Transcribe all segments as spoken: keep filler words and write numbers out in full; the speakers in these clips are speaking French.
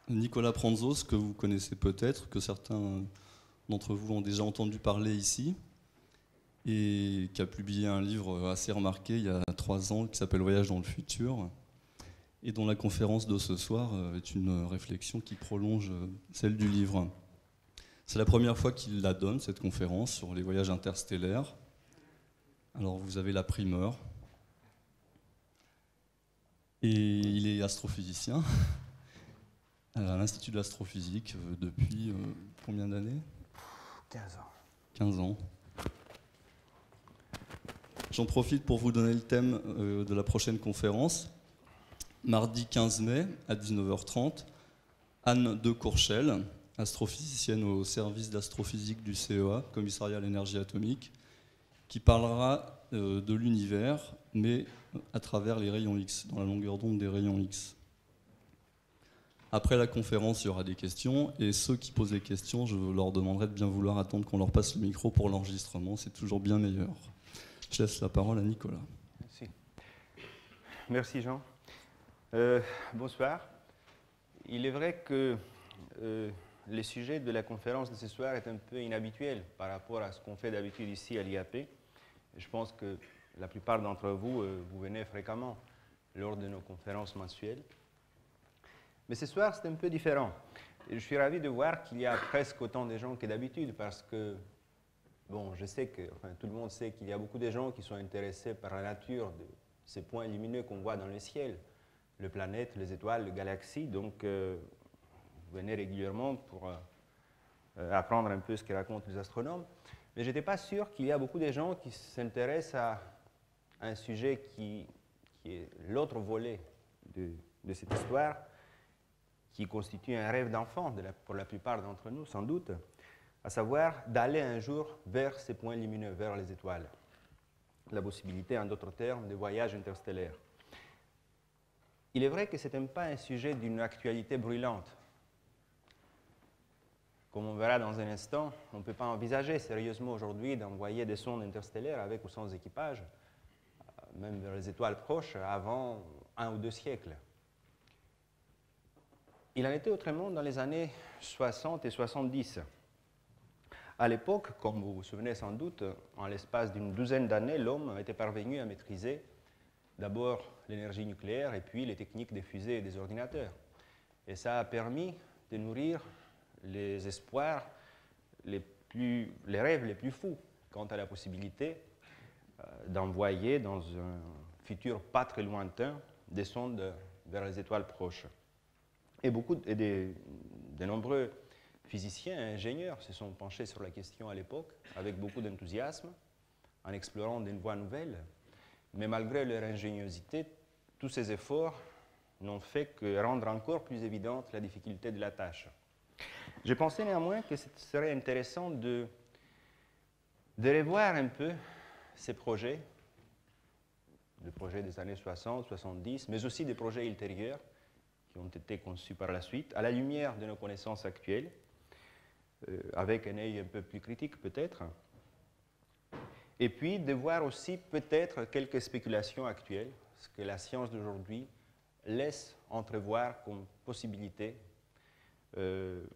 Nicolas Pranzos, que vous connaissez peut-être, que certains d'entre vous ont déjà entendu parler ici, et qui a publié un livre assez remarqué il y a trois ans qui s'appelle Voyage dans le futur, et dont la conférence de ce soir est une réflexion qui prolonge celle du livre. C'est la première fois qu'il la donne, cette conférence sur les voyages interstellaires. Alors vous avez la primeur. Et il est astrophysicien à l'Institut de l'astrophysique depuis euh, combien d'années ? quinze ans. quinze ans. J'en profite pour vous donner le thème euh, de la prochaine conférence. Mardi quinze mai à dix-neuf heures trente, Anne de Courchel, astrophysicienne au service d'astrophysique du C E A, Commissariat à l'énergie atomique, qui parlera euh, de l'univers, mais à travers les rayons X, dans la longueur d'onde des rayons X. Après la conférence, il y aura des questions, et ceux qui posent des questions, je leur demanderai de bien vouloir attendre qu'on leur passe le micro pour l'enregistrement, c'est toujours bien meilleur. Je laisse la parole à Nicolas. Merci. Merci Jean. Euh, bonsoir. Il est vrai que euh, le sujet de la conférence de ce soir est un peu inhabituel par rapport à ce qu'on fait d'habitude ici à l'I A P. Je pense que la plupart d'entre vous, euh, vous venez fréquemment lors de nos conférences mensuelles. Mais ce soir, c'est un peu différent. Et je suis ravi de voir qu'il y a presque autant de gens que d'habitude parce que, bon, je sais que, enfin, tout le monde sait qu'il y a beaucoup de gens qui sont intéressés par la nature de ces points lumineux qu'on voit dans le ciel, les planètes, les étoiles, les galaxies. Donc, euh, vous venez régulièrement pour euh, apprendre un peu ce que racontent les astronomes. Mais je n'étais pas sûr qu'il y a beaucoup de gens qui s'intéressent à un sujet qui, qui est l'autre volet de, de cette histoire, qui constitue un rêve d'enfant pour la plupart d'entre nous, sans doute, à savoir d'aller un jour vers ces points lumineux, vers les étoiles. La possibilité, en d'autres termes, de voyage interstellaire. Il est vrai que ce n'est pas un sujet d'une actualité brûlante. Comme on verra dans un instant, on ne peut pas envisager sérieusement aujourd'hui d'envoyer des sondes interstellaires avec ou sans équipage, même vers les étoiles proches, avant un ou deux siècles. Il en était autrement dans les années soixante et soixante-dix. À l'époque, comme vous vous souvenez sans doute, en l'espace d'une douzaine d'années, l'homme était parvenu à maîtriser d'abord l'énergie nucléaire et puis les techniques des fusées et des ordinateurs. Et ça a permis de nourrir les espoirs, les, plus, les rêves les plus fous quant à la possibilité euh, d'envoyer dans un futur pas très lointain des sondes vers les étoiles proches. Et, beaucoup, et de, de nombreux physiciens et ingénieurs se sont penchés sur la question à l'époque avec beaucoup d'enthousiasme, en explorant des voies nouvelles. Mais malgré leur ingéniosité, tous ces efforts n'ont fait que rendre encore plus évidente la difficulté de la tâche. J'ai pensé néanmoins que ce serait intéressant de, de revoir un peu ces projets, des projets des années soixante, soixante-dix, mais aussi des projets ultérieurs qui ont été conçus par la suite, à la lumière de nos connaissances actuelles, euh, avec un œil un peu plus critique peut-être, et puis de voir aussi peut-être quelques spéculations actuelles, ce que la science d'aujourd'hui laisse entrevoir comme possibilité. Euh,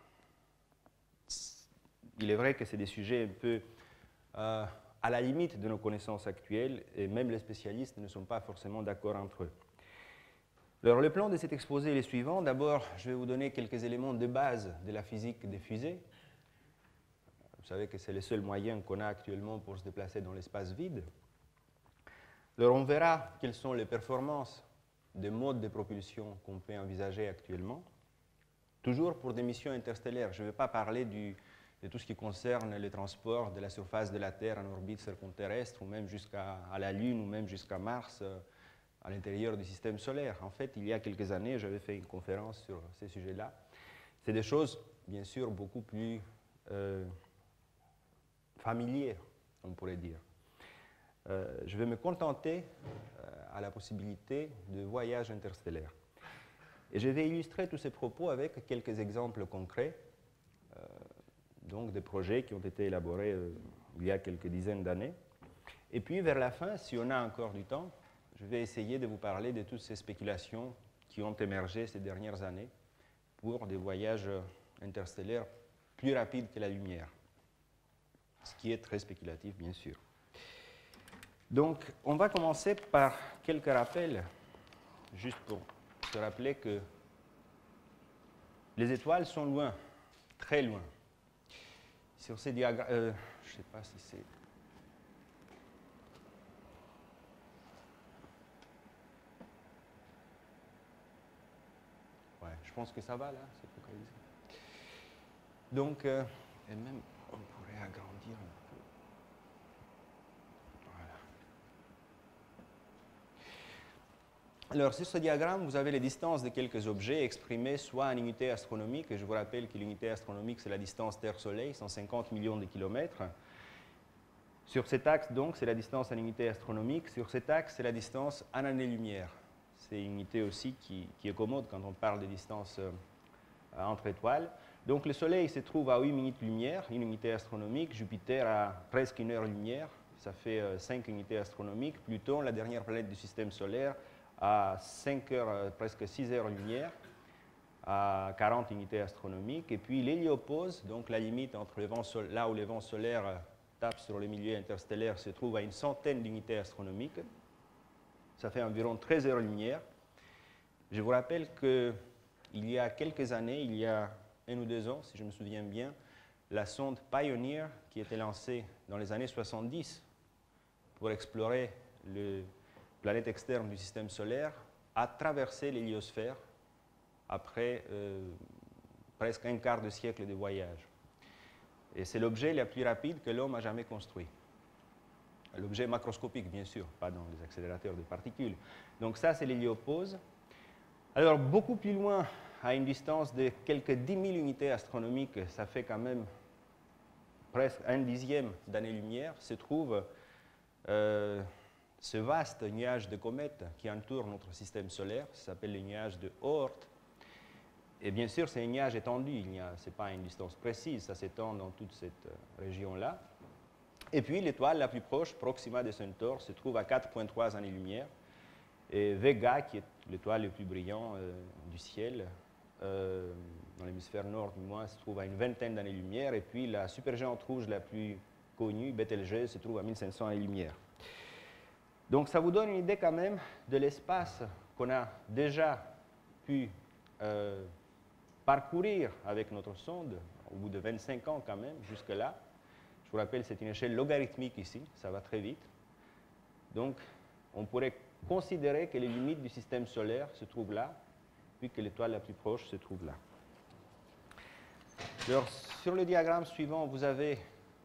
il est vrai que c'est des sujets un peu euh, à la limite de nos connaissances actuelles, et même les spécialistes ne sont pas forcément d'accord entre eux. Alors, le plan de cet exposé est le suivant. D'abord, je vais vous donner quelques éléments de base de la physique des fusées. Vous savez que c'est le seul moyen qu'on a actuellement pour se déplacer dans l'espace vide. Alors, on verra quelles sont les performances des modes de propulsion qu'on peut envisager actuellement. Toujours pour des missions interstellaires. Je ne vais pas parler du, de tout ce qui concerne le transport de la surface de la Terre en orbite circonterrestre, ou même jusqu'à la Lune, ou même jusqu'à Mars, à l'intérieur du système solaire. En fait, il y a quelques années, j'avais fait une conférence sur ces sujets-là. C'est des choses, bien sûr, beaucoup plus euh, familières, on pourrait dire. Euh, je vais me contenter euh, à la possibilité de voyages interstellaires. Et je vais illustrer tous ces propos avec quelques exemples concrets, euh, donc des projets qui ont été élaborés euh, il y a quelques dizaines d'années. Et puis, vers la fin, si on a encore du temps, je vais essayer de vous parler de toutes ces spéculations qui ont émergé ces dernières années pour des voyages interstellaires plus rapides que la lumière, ce qui est très spéculatif, bien sûr. Donc, on va commencer par quelques rappels, juste pour se rappeler que les étoiles sont loin, très loin. Sur ces diagrammes, euh, je ne sais pas si c'est... Ouais, je pense que ça va là, c'est focalisé. Donc, euh, et même, on pourrait agrandir un peu. Voilà. Alors, sur ce diagramme, vous avez les distances de quelques objets exprimées soit en unités astronomiques, et je vous rappelle que l'unité astronomique, c'est la distance Terre-Soleil, cent cinquante millions de kilomètres. Sur cet axe, donc, c'est la distance en unité astronomique. Sur cet axe, c'est la distance en année-lumière. C'est une unité aussi qui, qui est commode quand on parle de distance euh, entre étoiles. Donc, le Soleil se trouve à huit minutes-lumière, une unité astronomique. Jupiter à presque une heure-lumière, ça fait euh, cinq unités astronomiques. Pluton, la dernière planète du système solaire, à cinq heures, euh, presque six heures-lumière, à quarante unités astronomiques. Et puis, l'héliopause, donc la limite entre les vents sol- là où les vents solaires euh, tapent sur le milieu interstellaire, se trouve à une centaine d'unités astronomiques. Ça fait environ treize heures-lumière. Je vous rappelle qu'il y a quelques années, il y a un ou deux ans, si je me souviens bien, la sonde Pioneer, qui était lancée dans les années soixante-dix pour explorer les planètes externes du système solaire, a traversé l'héliosphère après euh, presque un quart de siècle de voyage. Et c'est l'objet le plus rapide que l'homme a jamais construit. L'objet macroscopique, bien sûr, pas dans les accélérateurs de particules. Donc ça, c'est l'héliopause. Alors, beaucoup plus loin, à une distance de quelques dix mille unités astronomiques, ça fait quand même presque un dixième d'année-lumière, se trouve euh, ce vaste nuage de comètes qui entoure notre système solaire. Ça s'appelle le nuage de Oort. Et bien sûr, c'est un nuage étendu, ce n'est pas une distance précise, ça s'étend dans toute cette région-là. Et puis, l'étoile la plus proche, Proxima de Centaure, se trouve à quatre virgule trois années-lumière. Et Vega, qui est l'étoile la plus brillante euh, du ciel, euh, dans l'hémisphère nord du moins, se trouve à une vingtaine d'années-lumière. Et puis, la supergéante rouge la plus connue, Betelgeuse, se trouve à mille cinq cents années-lumière. Donc, ça vous donne une idée quand même de l'espace qu'on a déjà pu euh, parcourir avec notre sonde, au bout de vingt-cinq ans quand même, jusque-là. Je vous rappelle, c'est une échelle logarithmique ici, ça va très vite. Donc, on pourrait considérer que les limites du système solaire se trouvent là, puis que l'étoile la plus proche se trouve là. Alors, sur le diagramme suivant, vous avez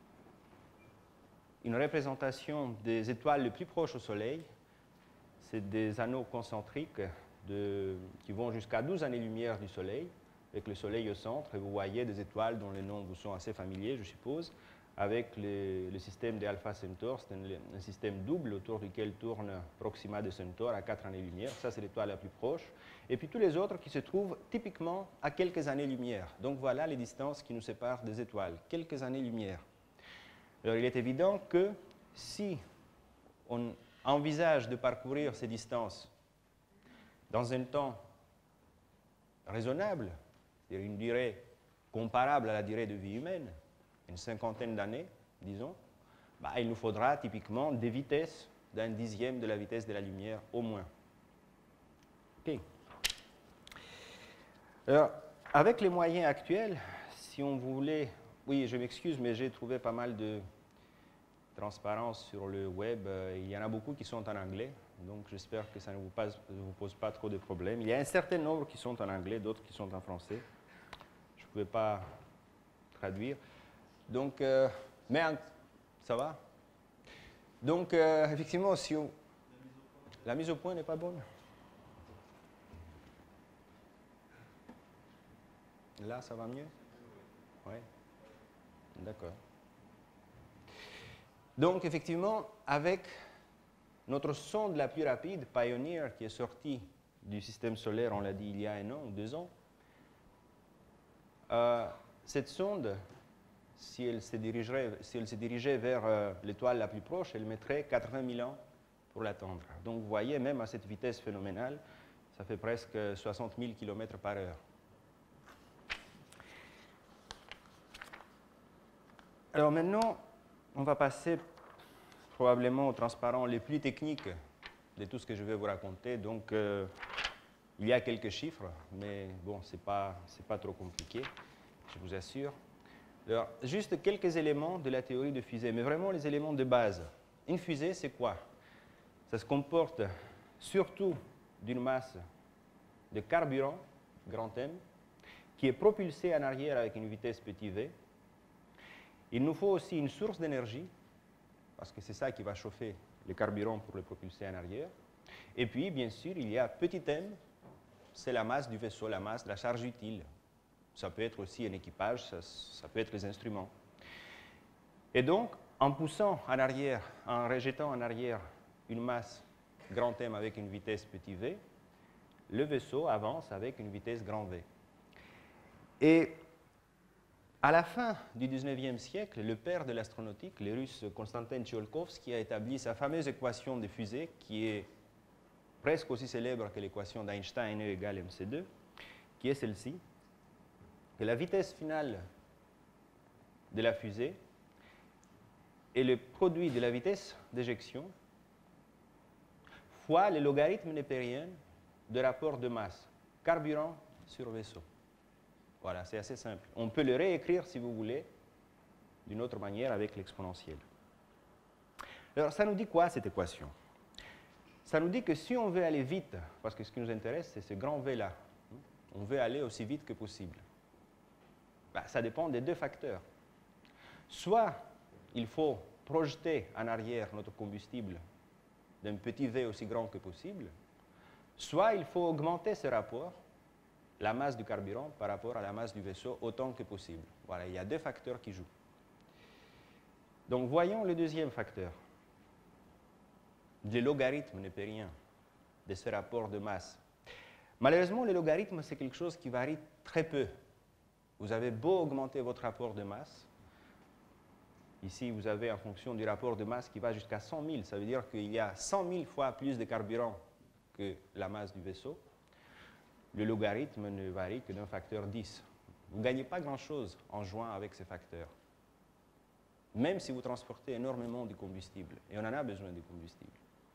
une représentation des étoiles les plus proches au Soleil. C'est des anneaux concentriques de, qui vont jusqu'à douze années-lumière du Soleil, avec le Soleil au centre, et vous voyez des étoiles dont les noms vous sont assez familiers, je suppose, avec les, le système de Alpha Centaure. C'est un, un système double autour duquel tourne Proxima de Centaure à quatre années-lumière. Ça, c'est l'étoile la plus proche. Et puis tous les autres qui se trouvent typiquement à quelques années-lumière. Donc voilà les distances qui nous séparent des étoiles, quelques années-lumière. Alors il est évident que si on envisage de parcourir ces distances dans un temps raisonnable, c'est-à-dire une durée comparable à la durée de vie humaine, une cinquantaine d'années, disons, bah, il nous faudra typiquement des vitesses d'un dixième de la vitesse de la lumière au moins. OK. Alors, avec les moyens actuels, si on voulait... Oui, je m'excuse, mais j'ai trouvé pas mal de transparence sur le web. Il y en a beaucoup qui sont en anglais, donc j'espère que ça ne vous, pas, ne vous pose pas trop de problèmes. Il y a un certain nombre qui sont en anglais, d'autres qui sont en français. Je ne pouvais pas traduire. Donc, euh, mais ça va? Donc, euh, effectivement, si on... La mise au point n'est pas bonne. Là, ça va mieux? Oui. D'accord. Donc, effectivement, avec notre sonde la plus rapide, Pioneer, qui est sortie du système solaire, on l'a dit, il y a un an ou deux ans, euh, cette sonde, si elle se dirigerait, si elle se dirigeait vers euh, l'étoile la plus proche, elle mettrait quatre-vingt mille ans pour l'atteindre. Donc, vous voyez, même à cette vitesse phénoménale, ça fait presque soixante mille kilomètres par heure. Alors maintenant, on va passer probablement aux transparents les plus techniques de tout ce que je vais vous raconter. Donc, euh, il y a quelques chiffres, mais bon, ce n'est pas, c'est pas trop compliqué, je vous assure. Alors, juste quelques éléments de la théorie de fusée, mais vraiment les éléments de base. Une fusée, c'est quoi? Ça se comporte surtout d'une masse de carburant, grand M, qui est propulsée en arrière avec une vitesse petit v. Il nous faut aussi une source d'énergie, parce que c'est ça qui va chauffer le carburant pour le propulser en arrière. Et puis, bien sûr, il y a petit m, c'est la masse du vaisseau, la masse de la charge utile. Ça peut être aussi un équipage, ça, ça peut être les instruments. Et donc, en poussant en arrière, en rejetant en arrière une masse grand M avec une vitesse petit v, le vaisseau avance avec une vitesse grand V. Et à la fin du dix-neuvième siècle, le père de l'astronautique, le russe Konstantin Tsiolkovsky, a établi sa fameuse équation de fusée qui est presque aussi célèbre que l'équation d'Einstein, E égale mc deux, qui est celle-ci, que la vitesse finale de la fusée est le produit de la vitesse d'éjection fois le logarithme népérien de rapport de masse, carburant sur vaisseau. Voilà, c'est assez simple. On peut le réécrire, si vous voulez, d'une autre manière avec l'exponentielle. Alors, ça nous dit quoi, cette équation? Ça nous dit que si on veut aller vite, parce que ce qui nous intéresse, c'est ce grand V-là, on veut aller aussi vite que possible. Ben, ça dépend des deux facteurs. Soit il faut projeter en arrière notre combustible d'un petit V aussi grand que possible, soit il faut augmenter ce rapport, la masse du carburant par rapport à la masse du vaisseau, autant que possible. Voilà, il y a deux facteurs qui jouent. Donc, voyons le deuxième facteur. Le logarithme népérien de ce rapport de masse. Malheureusement, le logarithme, c'est quelque chose qui varie très peu. Vous avez beau augmenter votre rapport de masse. Ici, vous avez en fonction du rapport de masse qui va jusqu'à cent mille. Ça veut dire qu'il y a cent mille fois plus de carburant que la masse du vaisseau. Le logarithme ne varie que d'un facteur dix. Vous ne gagnez pas grand-chose en jouant avec ces facteurs. Même si vous transportez énormément de combustible. Et on en a besoin de combustible.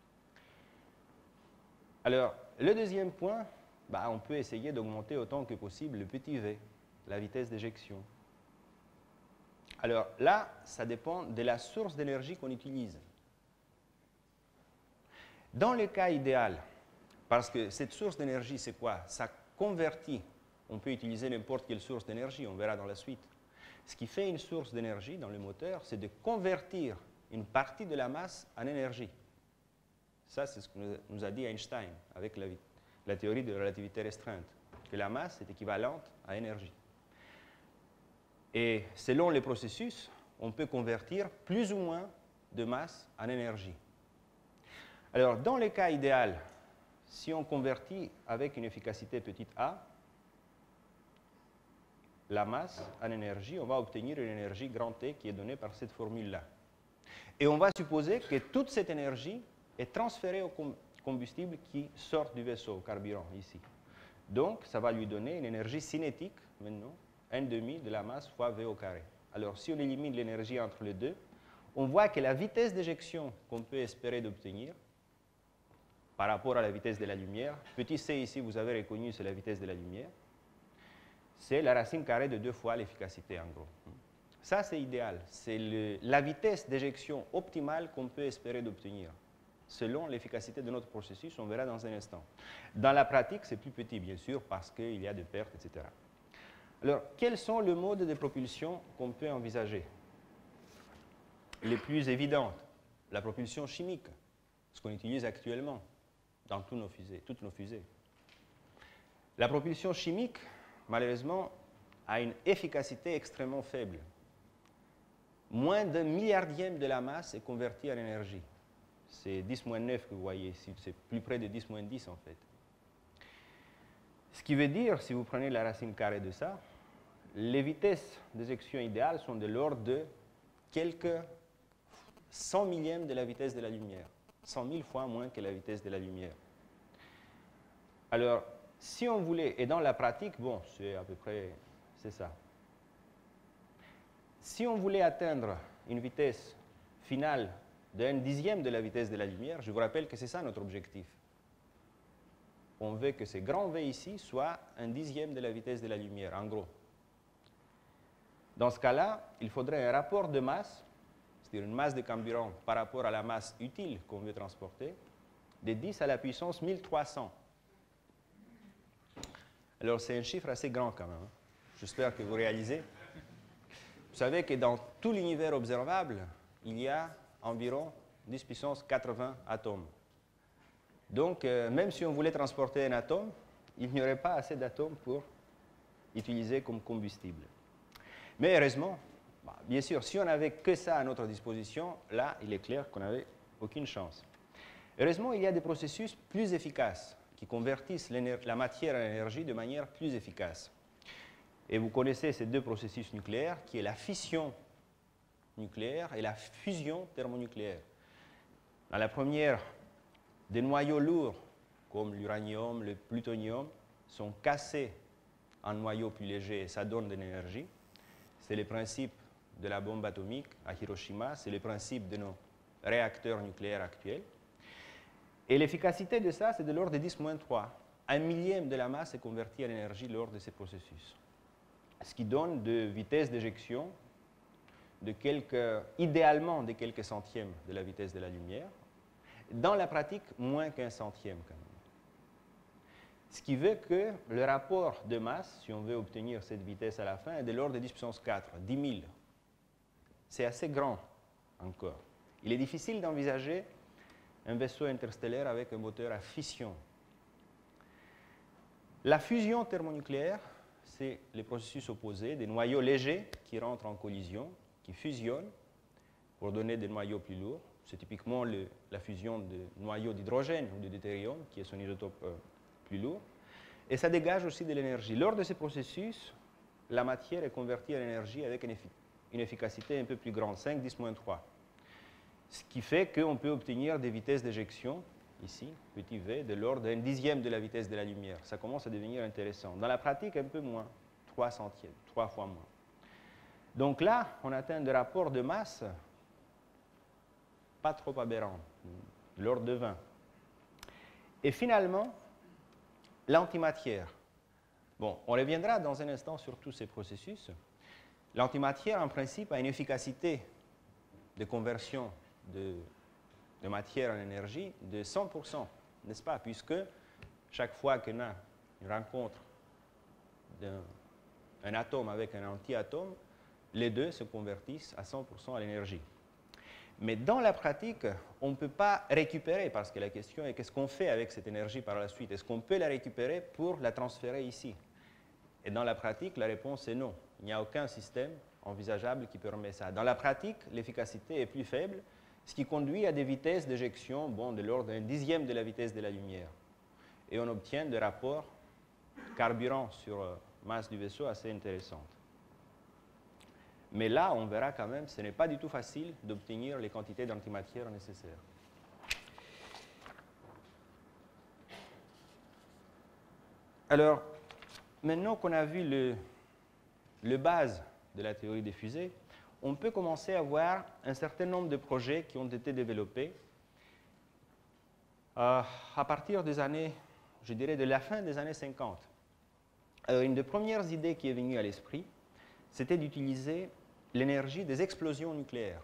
Alors, le deuxième point, bah, on peut essayer d'augmenter autant que possible le petit v, la vitesse d'éjection. Alors là, ça dépend de la source d'énergie qu'on utilise. Dans le cas idéal, parce que cette source d'énergie, c'est quoi? Ça convertit. On peut utiliser n'importe quelle source d'énergie, on verra dans la suite. Ce qui fait une source d'énergie dans le moteur, c'est de convertir une partie de la masse en énergie. Ça, c'est ce que nous a dit Einstein avec la, la théorie de la relativité restreinte, que la masse est équivalente à énergie. Et selon les processus, on peut convertir plus ou moins de masse en énergie. Alors, dans le cas idéal, si on convertit avec une efficacité petite a, la masse en énergie, on va obtenir une énergie grand T qui est donnée par cette formule-là. Et on va supposer que toute cette énergie est transférée au combustible qui sort du vaisseau, au carburant, ici. Donc, ça va lui donner une énergie cinétique, maintenant, un demi de la masse fois V au carré. Alors, si on élimine l'énergie entre les deux, on voit que la vitesse d'éjection qu'on peut espérer d'obtenir, par rapport à la vitesse de la lumière, petit c ici, vous avez reconnu, c'est la vitesse de la lumière, c'est la racine carrée de deux fois l'efficacité, en gros. Ça, c'est idéal. C'est la vitesse d'éjection optimale qu'on peut espérer d'obtenir, selon l'efficacité de notre processus, on verra dans un instant. Dans la pratique, c'est plus petit, bien sûr, parce qu'il y a des pertes, et cetera. Alors, quels sont les modes de propulsion qu'on peut envisager? Les plus évidentes, la propulsion chimique, ce qu'on utilise actuellement dans tous nos fusées, toutes nos fusées. La propulsion chimique, malheureusement, a une efficacité extrêmement faible. Moins d'un milliardième de la masse est convertie en énergie. C'est dix moins neuf que vous voyez ici, c'est plus près de dix moins dix en fait. Ce qui veut dire, si vous prenez la racine carrée de ça, les vitesses d'éjection idéales sont de l'ordre de quelques cent millièmes de la vitesse de la lumière. cent mille fois moins que la vitesse de la lumière. Alors, si on voulait, et dans la pratique, bon, c'est à peu près, c'est ça. Si on voulait atteindre une vitesse finale d'un dixième de la vitesse de la lumière, je vous rappelle que c'est ça notre objectif. On veut que ce grand V ici soit un dixième de la vitesse de la lumière, en gros. Dans ce cas-là, il faudrait un rapport de masse, c'est-à-dire une masse de carburant par rapport à la masse utile qu'on veut transporter, de dix à la puissance mille trois cents. Alors c'est un chiffre assez grand quand même. Hein. J'espère que vous réalisez. Vous savez que dans tout l'univers observable, il y a environ dix puissance quatre-vingts atomes. Donc, euh, même si on voulait transporter un atome, il n'y aurait pas assez d'atomes pour utiliser comme combustible. Mais heureusement, bah, bien sûr, si on n'avait que ça à notre disposition, là, il est clair qu'on n'avait aucune chance. Heureusement, il y a des processus plus efficaces qui convertissent la matière en énergie de manière plus efficace. Et vous connaissez ces deux processus nucléaires, qui est la fission nucléaire et la fusion thermonucléaire. Dans la première, des noyaux lourds, comme l'uranium, le plutonium, sont cassés en noyaux plus légers et ça donne de l'énergie. C'est le principe de la bombe atomique à Hiroshima, c'est le principe de nos réacteurs nucléaires actuels. Et l'efficacité de ça, c'est de l'ordre de dix moins trois. Un millième de la masse est converti en énergie lors de ces processus. Ce qui donne de vitesse d'éjection de quelques, idéalement de quelques centièmes de la vitesse de la lumière. Dans la pratique, moins qu'un centième quand même. Ce qui veut que le rapport de masse, si on veut obtenir cette vitesse à la fin, est de l'ordre de dix puissance quatre, dix mille. C'est assez grand encore. Il est difficile d'envisager un vaisseau interstellaire avec un moteur à fission. La fusion thermonucléaire, c'est les processus opposés, des noyaux légers qui rentrent en collision, qui fusionnent pour donner des noyaux plus lourds. C'est typiquement le, la fusion de noyaux d'hydrogène ou de deutérium, qui est son isotope euh, plus lourd. Et ça dégage aussi de l'énergie. Lors de ces processus, la matière est convertie en énergie avec une, effi une efficacité un peu plus grande, cinq, dix moins trois. Ce qui fait qu'on peut obtenir des vitesses d'éjection, ici, petit v, de l'ordre d'un dixième de la vitesse de la lumière. Ça commence à devenir intéressant. Dans la pratique, un peu moins, trois centièmes, trois fois moins. Donc là, on atteint des rapports de masse pas trop aberrants, de l'ordre de vingt. Et finalement, l'antimatière. Bon, on reviendra dans un instant sur tous ces processus. L'antimatière, en principe, a une efficacité de conversion de, de matière en énergie de cent pour cent, n'est-ce pas? Puisque chaque fois qu'on a une rencontre d'un atome avec un anti-atome, les deux se convertissent à cent pour cent à l'énergie. Mais dans la pratique, on ne peut pas récupérer, parce que la question est qu'est-ce qu'on fait avec cette énergie par la suite? Est-ce qu'on peut la récupérer pour la transférer ici? Et dans la pratique, la réponse est non. Il n'y a aucun système envisageable qui permet ça. Dans la pratique, l'efficacité est plus faible, ce qui conduit à des vitesses d'éjection bon, de l'ordre d'un dixième de la vitesse de la lumière. Et on obtient des rapports carburant sur euh, masse du vaisseau assez intéressants. Mais là, on verra quand même, ce n'est pas du tout facile d'obtenir les quantités d'antimatière nécessaires. Alors, maintenant qu'on a vu le, le base de la théorie des fusées, on peut commencer à voir un certain nombre de projets qui ont été développés euh, à partir des années, je dirais, de la fin des années cinquante. Alors, une des premières idées qui est venue à l'esprit, c'était d'utiliser l'énergie des explosions nucléaires.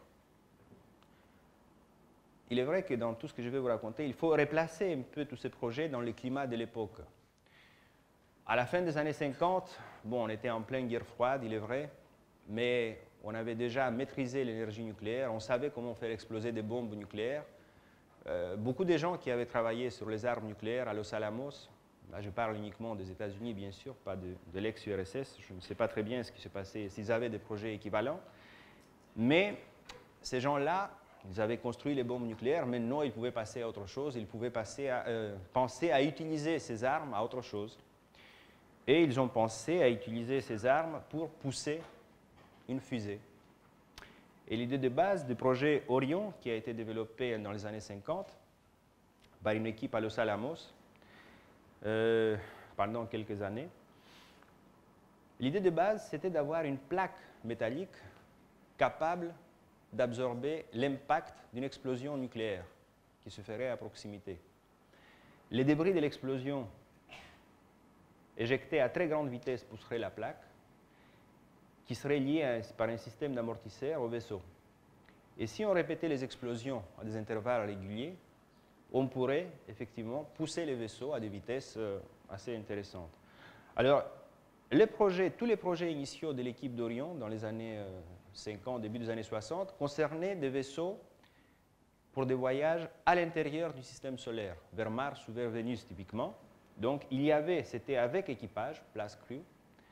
Il est vrai que dans tout ce que je vais vous raconter, il faut replacer un peu tous ces projets dans le climat de l'époque. À la fin des années cinquante, bon, on était en pleine guerre froide, il est vrai, mais on avait déjà maîtrisé l'énergie nucléaire, on savait comment faire exploser des bombes nucléaires. Euh, beaucoup de gens qui avaient travaillé sur les armes nucléaires à Los Alamos, là je parle uniquement des États-Unis bien sûr, pas de, de l'ex-U R S S, je ne sais pas très bien ce qui se passait, s'ils avaient des projets équivalents, mais ces gens-là, ils avaient construit les bombes nucléaires, maintenant ils pouvaient passer à autre chose, ils pouvaient passer à, euh, penser à utiliser ces armes à autre chose. Et ils ont pensé à utiliser ces armes pour pousser une fusée. Et l'idée de base du projet Orion, qui a été développé dans les années cinquante par une équipe à Los Alamos euh, pendant quelques années, l'idée de base, c'était d'avoir une plaque métallique capables d'absorber l'impact d'une explosion nucléaire qui se ferait à proximité. Les débris de l'explosion éjectés à très grande vitesse pousseraient la plaque, qui serait liée à, par un système d'amortisseur au vaisseau. Et si on répétait les explosions à des intervalles réguliers, on pourrait effectivement pousser les vaisseaux à des vitesses euh, assez intéressantes. Alors, les projets, tous les projets initiaux de l'équipe d'Orion dans les années euh, cinquante, début des années soixante, concernaient des vaisseaux pour des voyages à l'intérieur du système solaire, vers Mars ou vers Vénus typiquement. Donc, il y avait, c'était avec équipage, place crew.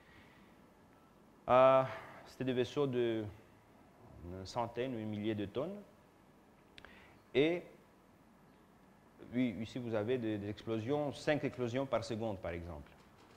Euh, c'était des vaisseaux de une centaine ou une millier de tonnes. Et oui, ici, vous avez des, des explosions, cinq explosions par seconde, par exemple.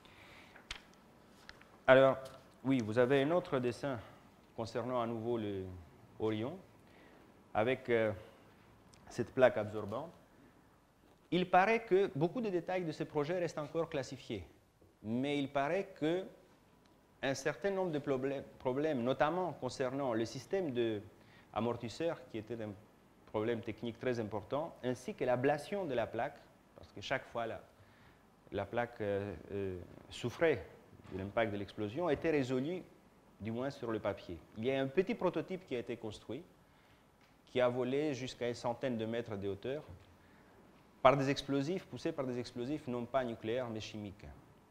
Alors, oui, vous avez un autre dessin concernant à nouveau le Orion, avec euh, cette plaque absorbante. Il paraît que beaucoup de détails de ce projet restent encore classifiés, mais il paraît qu'un certain nombre de problèmes, problèmes, notamment concernant le système d'amortisseur, qui était un problème technique très important, ainsi que l'ablation de la plaque, parce que chaque fois la, la plaque euh, euh, souffrait de l'impact de l'explosion, a été résolue, du moins sur le papier. Il y a un petit prototype qui a été construit, qui a volé jusqu'à une centaine de mètres de hauteur, par des explosifs, poussés par des explosifs non pas nucléaires, mais chimiques.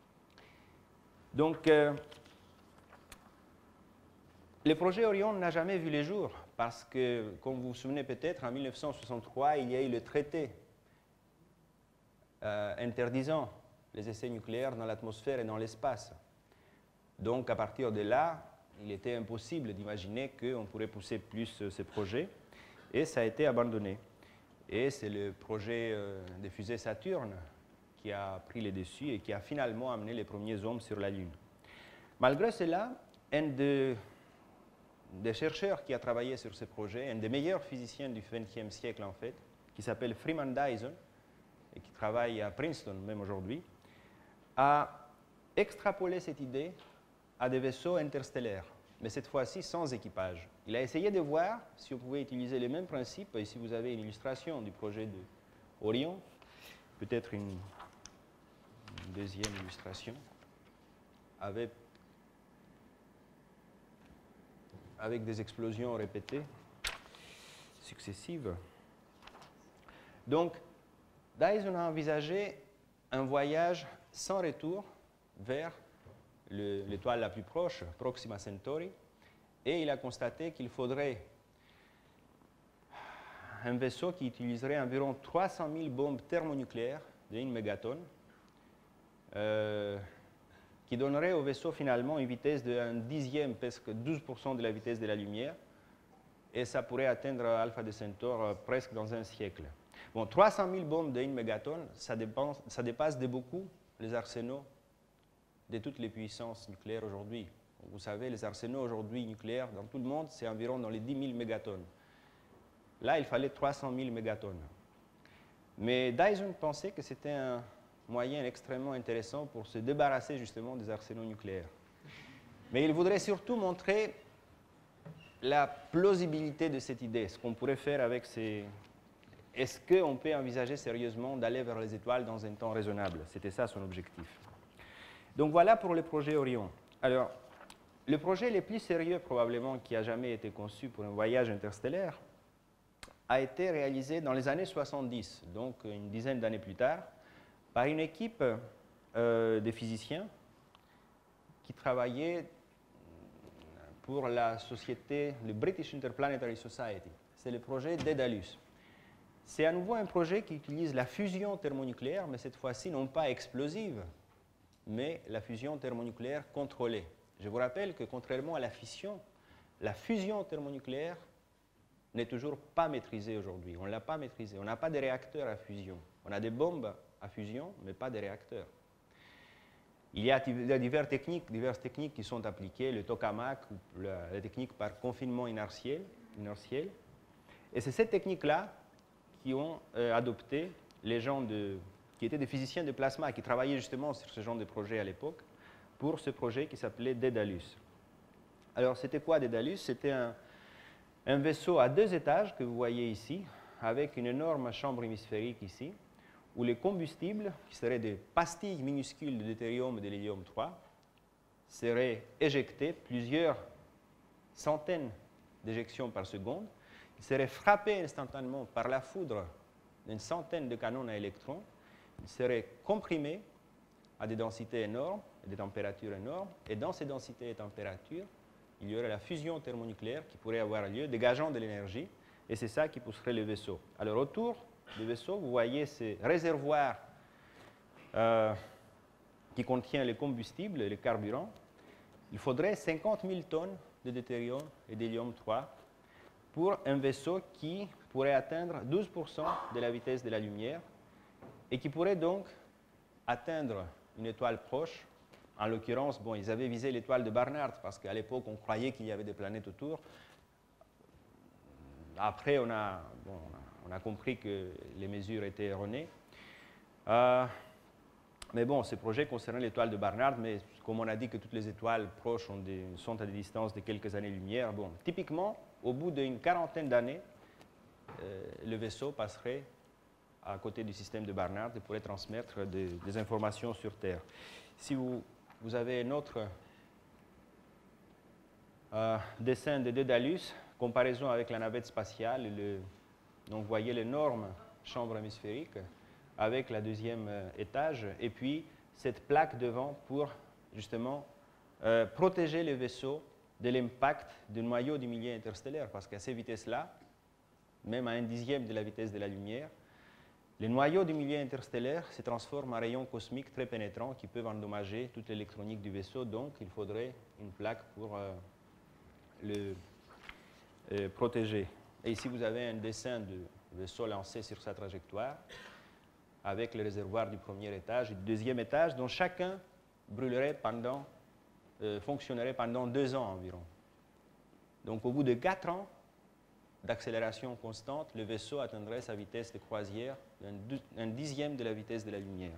Donc, euh, le projet Orion n'a jamais vu le jour, parce que, comme vous vous souvenez peut-être, en mille neuf cent soixante-trois, il y a eu le traité euh, interdisant les essais nucléaires dans l'atmosphère et dans l'espace. Donc, à partir de là, il était impossible d'imaginer qu'on pourrait pousser plus euh, ces projets, et ça a été abandonné. Et c'est le projet euh, des fusées Saturne qui a pris le dessus et qui a finalement amené les premiers hommes sur la Lune. Malgré cela, un de des chercheurs qui a travaillé sur ce projet, un des meilleurs physiciens du vingtième siècle en fait, qui s'appelle Freeman Dyson, et qui travaille à Princeton même aujourd'hui, a extrapolé cette idée à des vaisseaux interstellaires, mais cette fois-ci sans équipage. Il a essayé de voir si on pouvait utiliser les mêmes principes. Ici, vous avez une illustration du projet de Orion, peut-être une, une deuxième illustration, avec, avec des explosions répétées, successives. Donc, Dyson a envisagé un voyage sans retour vers l'étoile la plus proche, Proxima Centauri, et il a constaté qu'il faudrait un vaisseau qui utiliserait environ trois cent mille bombes thermonucléaires d'une mégatonne, euh, qui donnerait au vaisseau finalement une vitesse d'un dixième, presque douze pour cent de la vitesse de la lumière, et ça pourrait atteindre Alpha de Centaure presque dans un siècle. Bon, trois cent mille bombes d'une mégatonne, ça dépasse, ça dépasse de beaucoup les arsenaux de toutes les puissances nucléaires aujourd'hui. Vous savez, les arsenaux aujourd'hui nucléaires dans tout le monde, c'est environ dans les dix mille mégatonnes. Là, il fallait trois cent mille mégatonnes. Mais Dyson pensait que c'était un moyen extrêmement intéressant pour se débarrasser justement des arsenaux nucléaires. Mais il voudrait surtout montrer la plausibilité de cette idée, ce qu'on pourrait faire avec ces... Est-ce qu'on peut envisager sérieusement d'aller vers les étoiles dans un temps raisonnable? C'était ça son objectif. Donc voilà pour le projet Orion. Alors, le projet le plus sérieux probablement qui a jamais été conçu pour un voyage interstellaire a été réalisé dans les années soixante-dix, donc une dizaine d'années plus tard, par une équipe euh, de physiciens qui travaillaient pour la société, le British Interplanetary Society. C'est le projet Daedalus. C'est à nouveau un projet qui utilise la fusion thermonucléaire, mais cette fois-ci non pas explosive, mais la fusion thermonucléaire contrôlée. Je vous rappelle que contrairement à la fission, la fusion thermonucléaire n'est toujours pas maîtrisée aujourd'hui. On ne l'a pas maîtrisée. On n'a pas de réacteurs à fusion. On a des bombes à fusion, mais pas de réacteurs. Il y a diverses techniques, diverses techniques qui sont appliquées, le tokamak, la, la technique par confinement inertiel. inertiel. Et c'est cette technique-là qui ont euh, adopté les gens de... qui étaient des physiciens de plasma, qui travaillaient justement sur ce genre de projet à l'époque, pour ce projet qui s'appelait Daedalus. Alors, c'était quoi Daedalus? C'était un, un vaisseau à deux étages que vous voyez ici, avec une énorme chambre hémisphérique ici, où les combustibles, qui seraient des pastilles minuscules de deutérium et de l'hélium trois, seraient éjectés, plusieurs centaines d'éjections par seconde. Ils seraient frappés instantanément par la foudre d'une centaine de canons à électrons. Ils seraient comprimés à des densités énormes, et des températures énormes. Et dans ces densités et températures, il y aurait la fusion thermonucléaire qui pourrait avoir lieu, dégageant de l'énergie. Et c'est ça qui pousserait le vaisseau. Alors autour du vaisseau, vous voyez ces réservoirs euh, qui contiennent les combustibles et les carburants. Il faudrait cinquante mille tonnes de deutérium et d'hélium trois pour un vaisseau qui pourrait atteindre douze pour cent de la vitesse de la lumière et qui pourrait donc atteindre une étoile proche. En l'occurrence, bon, ils avaient visé l'étoile de Barnard parce qu'à l'époque, on croyait qu'il y avait des planètes autour. Après, on a, bon, on a compris que les mesures étaient erronées. Euh, mais bon, ce projet concernait l'étoile de Barnard, mais comme on a dit que toutes les étoiles proches ont des, sont à des distances de quelques années-lumière, bon, typiquement, au bout d'une quarantaine d'années, euh, le vaisseau passerait à côté du système de Barnard et pourrait transmettre des, des informations sur Terre. Si vous, vous avez un autre euh, dessin de Dédalus, comparaison avec la navette spatiale, le, donc vous voyez l'énorme chambre hémisphérique avec la deuxième euh, étage, et puis cette plaque devant pour justement euh, protéger le vaisseau de l'impact du noyau du milieu interstellaire, parce qu'à ces vitesses-là, même à un dixième de la vitesse de la lumière, les noyaux du milieu interstellaire se transforment en rayons cosmiques très pénétrants qui peuvent endommager toute l'électronique du vaisseau, donc il faudrait une plaque pour euh, le euh, protéger. Et ici, vous avez un dessin du vaisseau lancé sur sa trajectoire, avec le réservoir du premier étage et du deuxième étage, dont chacun brûlerait pendant, euh, fonctionnerait pendant deux ans environ. Donc au bout de quatre ans d'accélération constante, le vaisseau atteindrait sa vitesse de croisière d'un dixième de la vitesse de la lumière.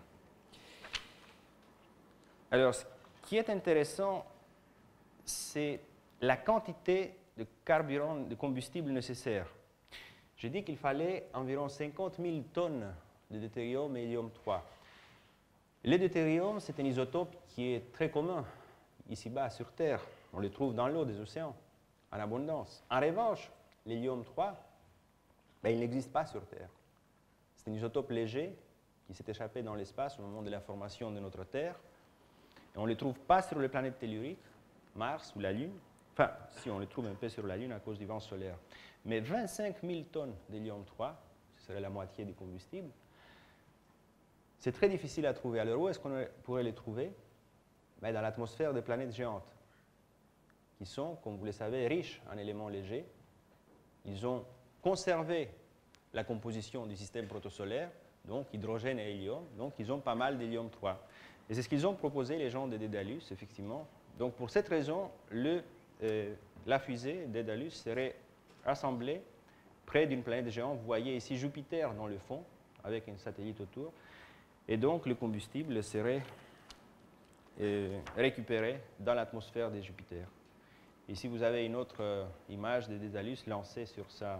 Alors, ce qui est intéressant, c'est la quantité de carburant, de combustible nécessaire. J'ai dit qu'il fallait environ cinquante mille tonnes de deutérium et hélium trois. Le deutérium, c'est un isotope qui est très commun ici-bas sur Terre. On le trouve dans l'eau des océans, en abondance. En revanche, l'hélium trois, ben, il n'existe pas sur Terre. C'est un isotope léger qui s'est échappé dans l'espace au moment de la formation de notre Terre. Et on ne le trouve pas sur les planètes telluriques, Mars ou la Lune. Enfin, si on le trouve un peu sur la Lune à cause du vent solaire. Mais vingt-cinq mille tonnes d'hélium trois, ce serait la moitié du combustible, c'est très difficile à trouver. Alors où est-ce qu'on pourrait les trouver? Ben, dans l'atmosphère des planètes géantes, qui sont, comme vous le savez, riches en éléments légers. Ils ont conservé la composition du système protosolaire, donc hydrogène et hélium, donc ils ont pas mal d'hélium trois. Et c'est ce qu'ils ont proposé, les gens de Dédalus, effectivement. Donc pour cette raison, le, euh, la fusée Dédalus serait assemblée près d'une planète géante. Vous voyez ici Jupiter dans le fond, avec un satellite autour. Et donc le combustible serait euh, récupéré dans l'atmosphère de Jupiter. Ici, vous avez une autre euh, image de Dédalus lancée sur, sa,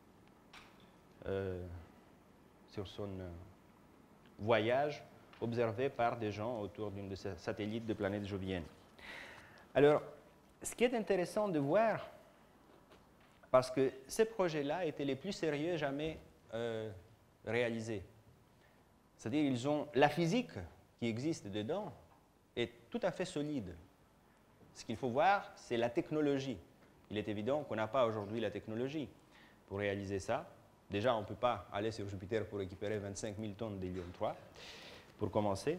euh, sur son euh, voyage, observé par des gens autour d'une de ces satellites de planètes joviennes. Alors, ce qui est intéressant de voir, parce que ces projets-là étaient les plus sérieux jamais euh, réalisés. C'est-à-dire, ils ont la physique qui existe dedans est tout à fait solide. Ce qu'il faut voir, c'est la technologie. Il est évident qu'on n'a pas aujourd'hui la technologie pour réaliser ça. Déjà, on ne peut pas aller sur Jupiter pour récupérer vingt-cinq mille tonnes d'hélium trois, pour commencer.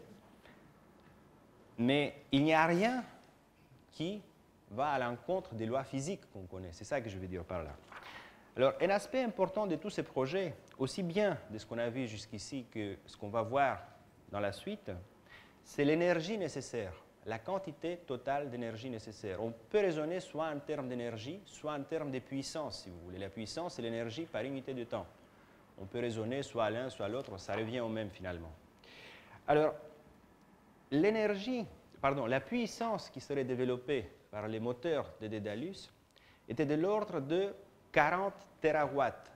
Mais il n'y a rien qui va à l'encontre des lois physiques qu'on connaît. C'est ça que je veux dire par là. Alors, un aspect important de tous ces projets, aussi bien de ce qu'on a vu jusqu'ici que ce qu'on va voir dans la suite, c'est l'énergie nécessaire, la quantité totale d'énergie nécessaire. On peut raisonner soit en termes d'énergie, soit en termes de puissance, si vous voulez. La puissance, c'est l'énergie par unité de temps. On peut raisonner soit l'un, soit l'autre, ça revient au même finalement. Alors, l'énergie, pardon, la puissance qui serait développée par les moteurs de Dédalus était de l'ordre de quarante térawatts.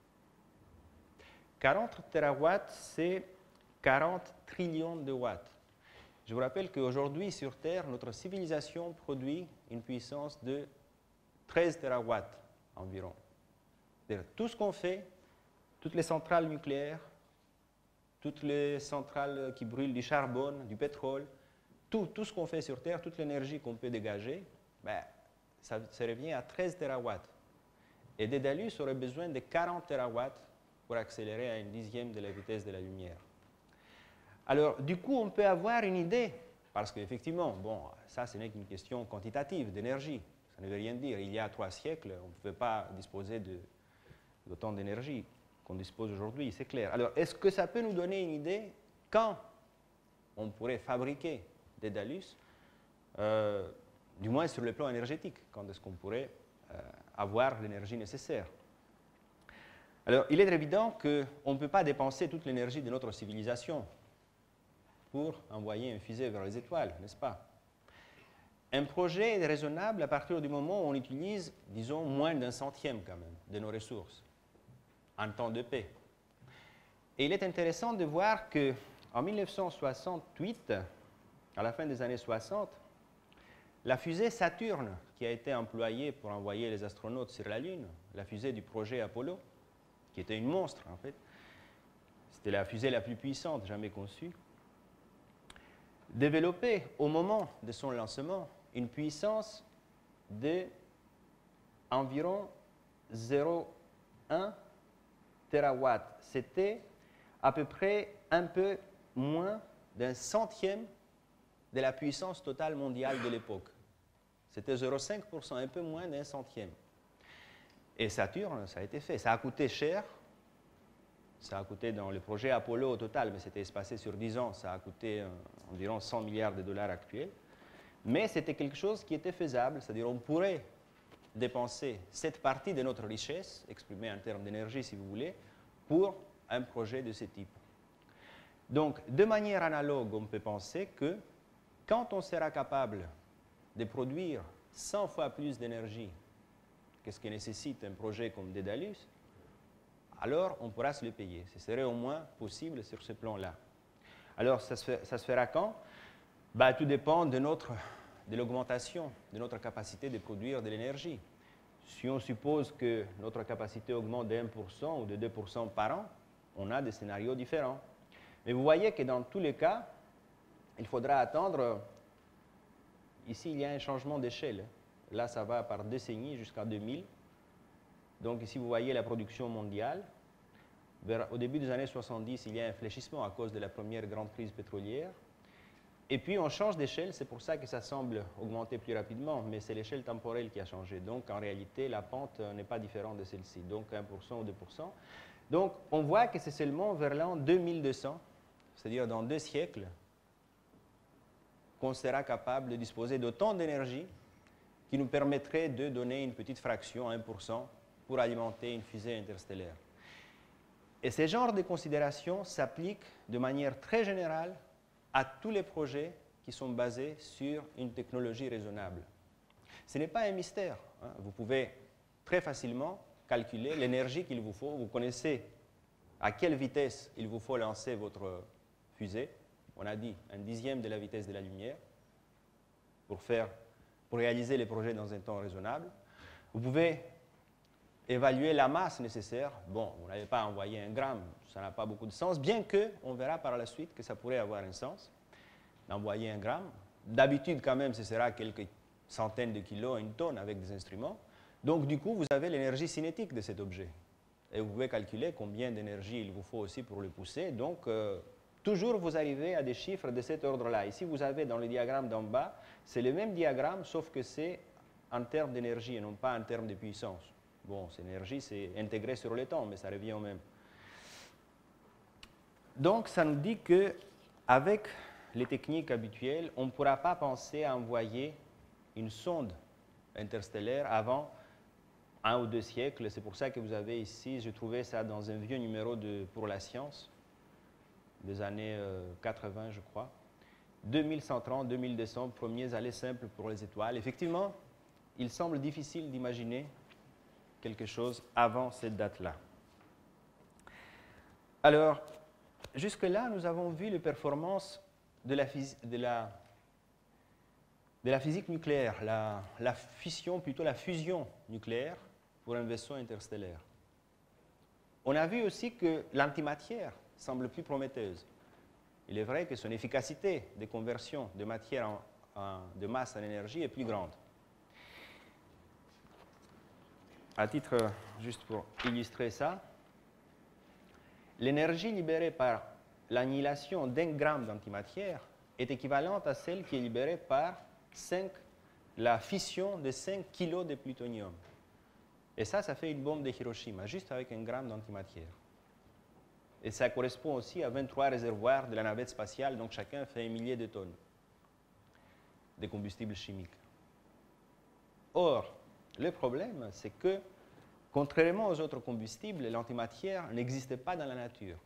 quarante térawatts, c'est quarante trillions de watts. Je vous rappelle qu'aujourd'hui, sur Terre, notre civilisation produit une puissance de treize térawatts environ. Tout ce qu'on fait, toutes les centrales nucléaires, toutes les centrales qui brûlent du charbon, du pétrole, tout, tout ce qu'on fait sur Terre, toute l'énergie qu'on peut dégager, ben, ça, ça revient à treize térawatts. Et Dédalus aurait besoin de quarante térawatts pour accélérer à une dixième de la vitesse de la lumière. Alors, du coup, on peut avoir une idée, parce qu'effectivement, bon, ça, ce n'est qu'une question quantitative d'énergie. Ça ne veut rien dire. Il y a trois siècles, on ne pouvait pas disposer d'autant d'énergie qu'on dispose aujourd'hui, c'est clair. Alors, est-ce que ça peut nous donner une idée quand on pourrait fabriquer Dédalus, euh, du moins sur le plan énergétique, quand est-ce qu'on pourrait euh, avoir l'énergie nécessaire? Alors, il est évident qu'on ne peut pas dépenser toute l'énergie de notre civilisation pour envoyer une fusée vers les étoiles, n'est-ce pas? Un projet est raisonnable à partir du moment où on utilise, disons, moins d'un centième quand même de nos ressources en temps de paix. Et il est intéressant de voir qu'en mille neuf cent soixante-huit, à la fin des années soixante, la fusée Saturne, qui a été employée pour envoyer les astronautes sur la Lune, la fusée du projet Apollo, qui était une monstre en fait, c'était la fusée la plus puissante jamais conçue, développait au moment de son lancement une puissance de environ zéro virgule un térawatts. C'était à peu près un peu moins d'un centième de la puissance totale mondiale de l'époque. C'était zéro virgule cinq pour cent, un peu moins d'un centième. Et Saturne, ça a été fait. Ça a coûté cher. Ça a coûté dans le projet Apollo au total, mais c'était espacé sur dix ans, ça a coûté euh, environ cent milliards de dollars actuels. Mais c'était quelque chose qui était faisable, c'est-à-dire on pourrait dépenser cette partie de notre richesse, exprimée en termes d'énergie si vous voulez, pour un projet de ce type. Donc, de manière analogue, on peut penser que quand on sera capable de produire cent fois plus d'énergie que ce que nécessite un projet comme Dédalus, alors on pourra se le payer. Ce serait au moins possible sur ce plan-là. Alors, ça se, fait, ça se fera quand? Ben, tout dépend de, notre, de l'augmentation de notre capacité de produire de l'énergie. Si on suppose que notre capacité augmente de un pour cent ou de deux pour cent par an, on a des scénarios différents. Mais vous voyez que dans tous les cas, il faudra attendre. Ici, il y a un changement d'échelle. Là, ça va par décennies jusqu'à deux mille. Donc ici, vous voyez la production mondiale. Vers, au début des années soixante-dix, il y a un fléchissement à cause de la première grande crise pétrolière. Et puis, on change d'échelle. C'est pour ça que ça semble augmenter plus rapidement. Mais c'est l'échelle temporelle qui a changé. Donc, en réalité, la pente n'est pas différente de celle-ci. Donc, un pour cent ou deux pour cent. Donc, on voit que c'est seulement vers l'an deux mille deux cents, c'est-à-dire dans deux siècles, qu'on sera capable de disposer d'autant d'énergie qui nous permettrait de donner une petite fraction, un pour cent, pour alimenter une fusée interstellaire. Et ce genre de considération s'applique de manière très générale à tous les projets qui sont basés sur une technologie raisonnable. Ce n'est pas un mystère. Hein. Vous pouvez très facilement calculer l'énergie qu'il vous faut. Vous connaissez à quelle vitesse il vous faut lancer votre fusée. On a dit un dixième de la vitesse de la lumière pour, faire, pour réaliser les projets dans un temps raisonnable. Vous pouvez évaluer la masse nécessaire. Bon, vous n'avez pas envoyé un gramme, ça n'a pas beaucoup de sens, bien qu'on verra par la suite que ça pourrait avoir un sens d'envoyer un gramme. D'habitude, quand même, ce sera quelques centaines de kilos, une tonne avec des instruments. Donc, du coup, vous avez l'énergie cinétique de cet objet. Et vous pouvez calculer combien d'énergie il vous faut aussi pour le pousser. Donc, euh, toujours, vous arrivez à des chiffres de cet ordre-là. Ici, vous avez dans le diagramme d'en bas, c'est le même diagramme, sauf que c'est en termes d'énergie et non pas en termes de puissance. Bon, cette énergie, c'est intégré sur le temps, mais ça revient au même. Donc, ça nous dit qu'avec les techniques habituelles, on ne pourra pas penser à envoyer une sonde interstellaire avant un ou deux siècles. C'est pour ça que vous avez ici, je trouvais ça dans un vieux numéro de Pour la science, des années euh, quatre-vingts, je crois. deux mille cent trente, deux mille deux cents, premiers allées simples pour les étoiles. Effectivement, il semble difficile d'imaginer quelque chose avant cette date-là. Alors, jusque-là, nous avons vu les performances de la, de la, de la physique nucléaire, la, la fission, plutôt la fusion nucléaire pour un vaisseau interstellaire. On a vu aussi que l'antimatière semble plus prometteuse. Il est vrai que son efficacité de conversion de matière en, en, de masse en énergie est plus grande. À titre, juste pour illustrer ça, l'énergie libérée par l'annihilation d'un gramme d'antimatière est équivalente à celle qui est libérée par cinq, la fission de cinq kilos de plutonium. Et ça, ça fait une bombe de Hiroshima, juste avec un gramme d'antimatière. Et ça correspond aussi à vingt-trois réservoirs de la navette spatiale, donc chacun fait un millier de tonnes de combustible chimique. Or, le problème, c'est que, contrairement aux autres combustibles, l'antimatière n'existe pas dans la nature.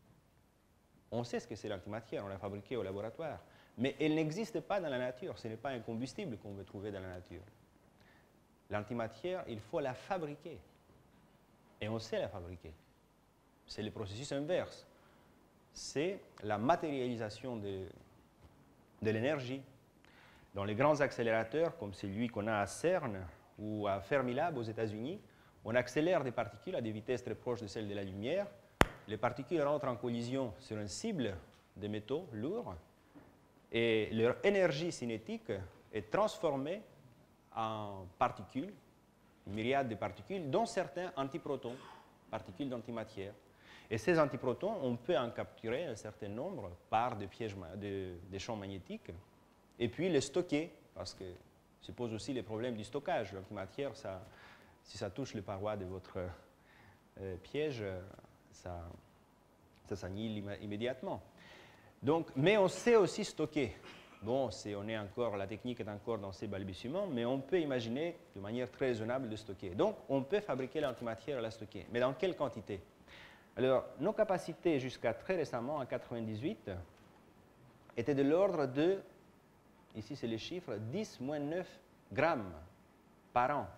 On sait ce que c'est l'antimatière, on l'a fabriquée au laboratoire, mais elle n'existe pas dans la nature, ce n'est pas un combustible qu'on veut trouver dans la nature. L'antimatière, il faut la fabriquer, et on sait la fabriquer. C'est le processus inverse. C'est la matérialisation de, de l'énergie. Dans les grands accélérateurs, comme celui qu'on a à CERN ou à Fermilab aux États-Unis, on accélère des particules à des vitesses très proches de celles de la lumière. Les particules rentrent en collision sur une cible de métaux lourds et leur énergie cinétique est transformée en particules, une myriade de particules, dont certains antiprotons, particules d'antimatière. Et ces antiprotons, on peut en capturer un certain nombre par des, pièges, de, des champs magnétiques et puis les stocker, parce que se pose aussi les problèmes du stockage. L'antimatière, ça, si ça touche les parois de votre euh, piège, ça, ça s'annihile immédiatement. Donc, mais on sait aussi stocker. Bon, on est encore, la technique est encore dans ses balbutiements, mais on peut imaginer de manière très raisonnable de stocker. Donc, on peut fabriquer l'antimatière et la stocker. Mais dans quelle quantité? Alors, nos capacités jusqu'à très récemment, en mille neuf cent quatre-vingt-dix-huit, étaient de l'ordre de, ici c'est les chiffres, dix moins neuf grammes par an.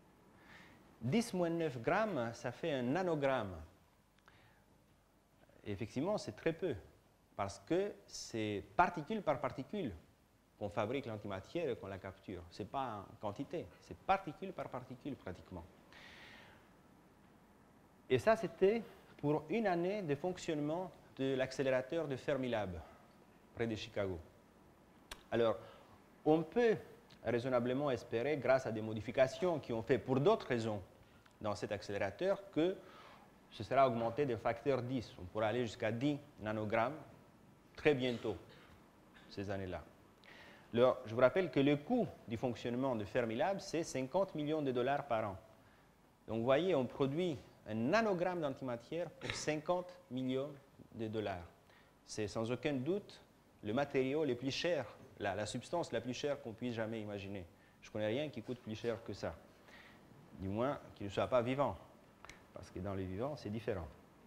dix moins neuf grammes, ça fait un nanogramme. Et effectivement, c'est très peu, parce que c'est particule par particule qu'on fabrique l'antimatière et qu'on la capture. Ce n'est pas en quantité, c'est particule par particule pratiquement. Et ça, c'était pour une année de fonctionnement de l'accélérateur de Fermilab, près de Chicago. Alors, on peut raisonnablement espérer, grâce à des modifications qui ont fait pour d'autres raisons dans cet accélérateur, que ce sera augmenté de facteur dix. On pourra aller jusqu'à dix nanogrammes très bientôt, ces années-là. Alors, je vous rappelle que le coût du fonctionnement de Fermilab, c'est cinquante millions de dollars par an. Donc, vous voyez, on produit un nanogramme d'antimatière pour cinquante millions de dollars. C'est sans aucun doute le matériau le plus cher, la, la substance la plus chère qu'on puisse jamais imaginer. Je ne connais rien qui coûte plus cher que ça. Du moins, qu'il ne soit pas vivant. Parce que dans les vivants, c'est différent.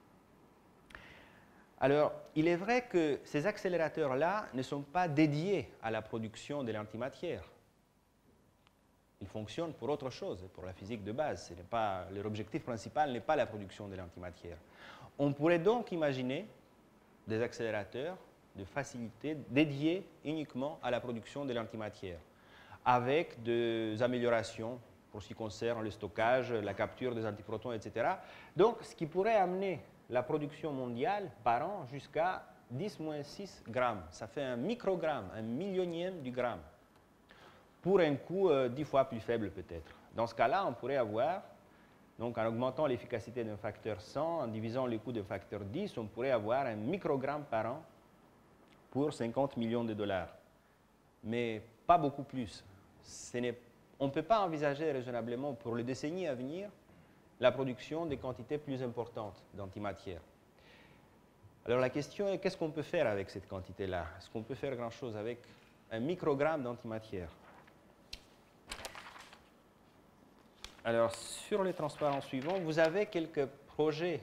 Alors, il est vrai que ces accélérateurs-là ne sont pas dédiés à la production de l'antimatière. Ils fonctionnent pour autre chose, pour la physique de base. Ce n'est pas, leur objectif principal n'est pas la production de l'antimatière. On pourrait donc imaginer des accélérateurs de facilité dédiés uniquement à la production de l'antimatière, avec des améliorations pour ce qui concerne le stockage, la capture des antiprotons, et cetera. Donc, ce qui pourrait amener la production mondiale par an jusqu'à dix moins six grammes. Ça fait un microgramme, un millionième du gramme, pour un coût euh, dix fois plus faible peut-être. Dans ce cas-là, on pourrait avoir, donc en augmentant l'efficacité d'un facteur cent, en divisant le coût d'un facteur dix, on pourrait avoir un microgramme par an pour cinquante millions de dollars. Mais pas beaucoup plus. Ce n'est On ne peut pas envisager raisonnablement pour les décennies à venir la production de quantités plus importantes d'antimatière. Alors la question est, qu'est-ce qu'on peut faire avec cette quantité-là? Est-ce qu'on peut faire grand-chose avec un microgramme d'antimatière? Alors sur les transparents suivants, vous avez quelques projets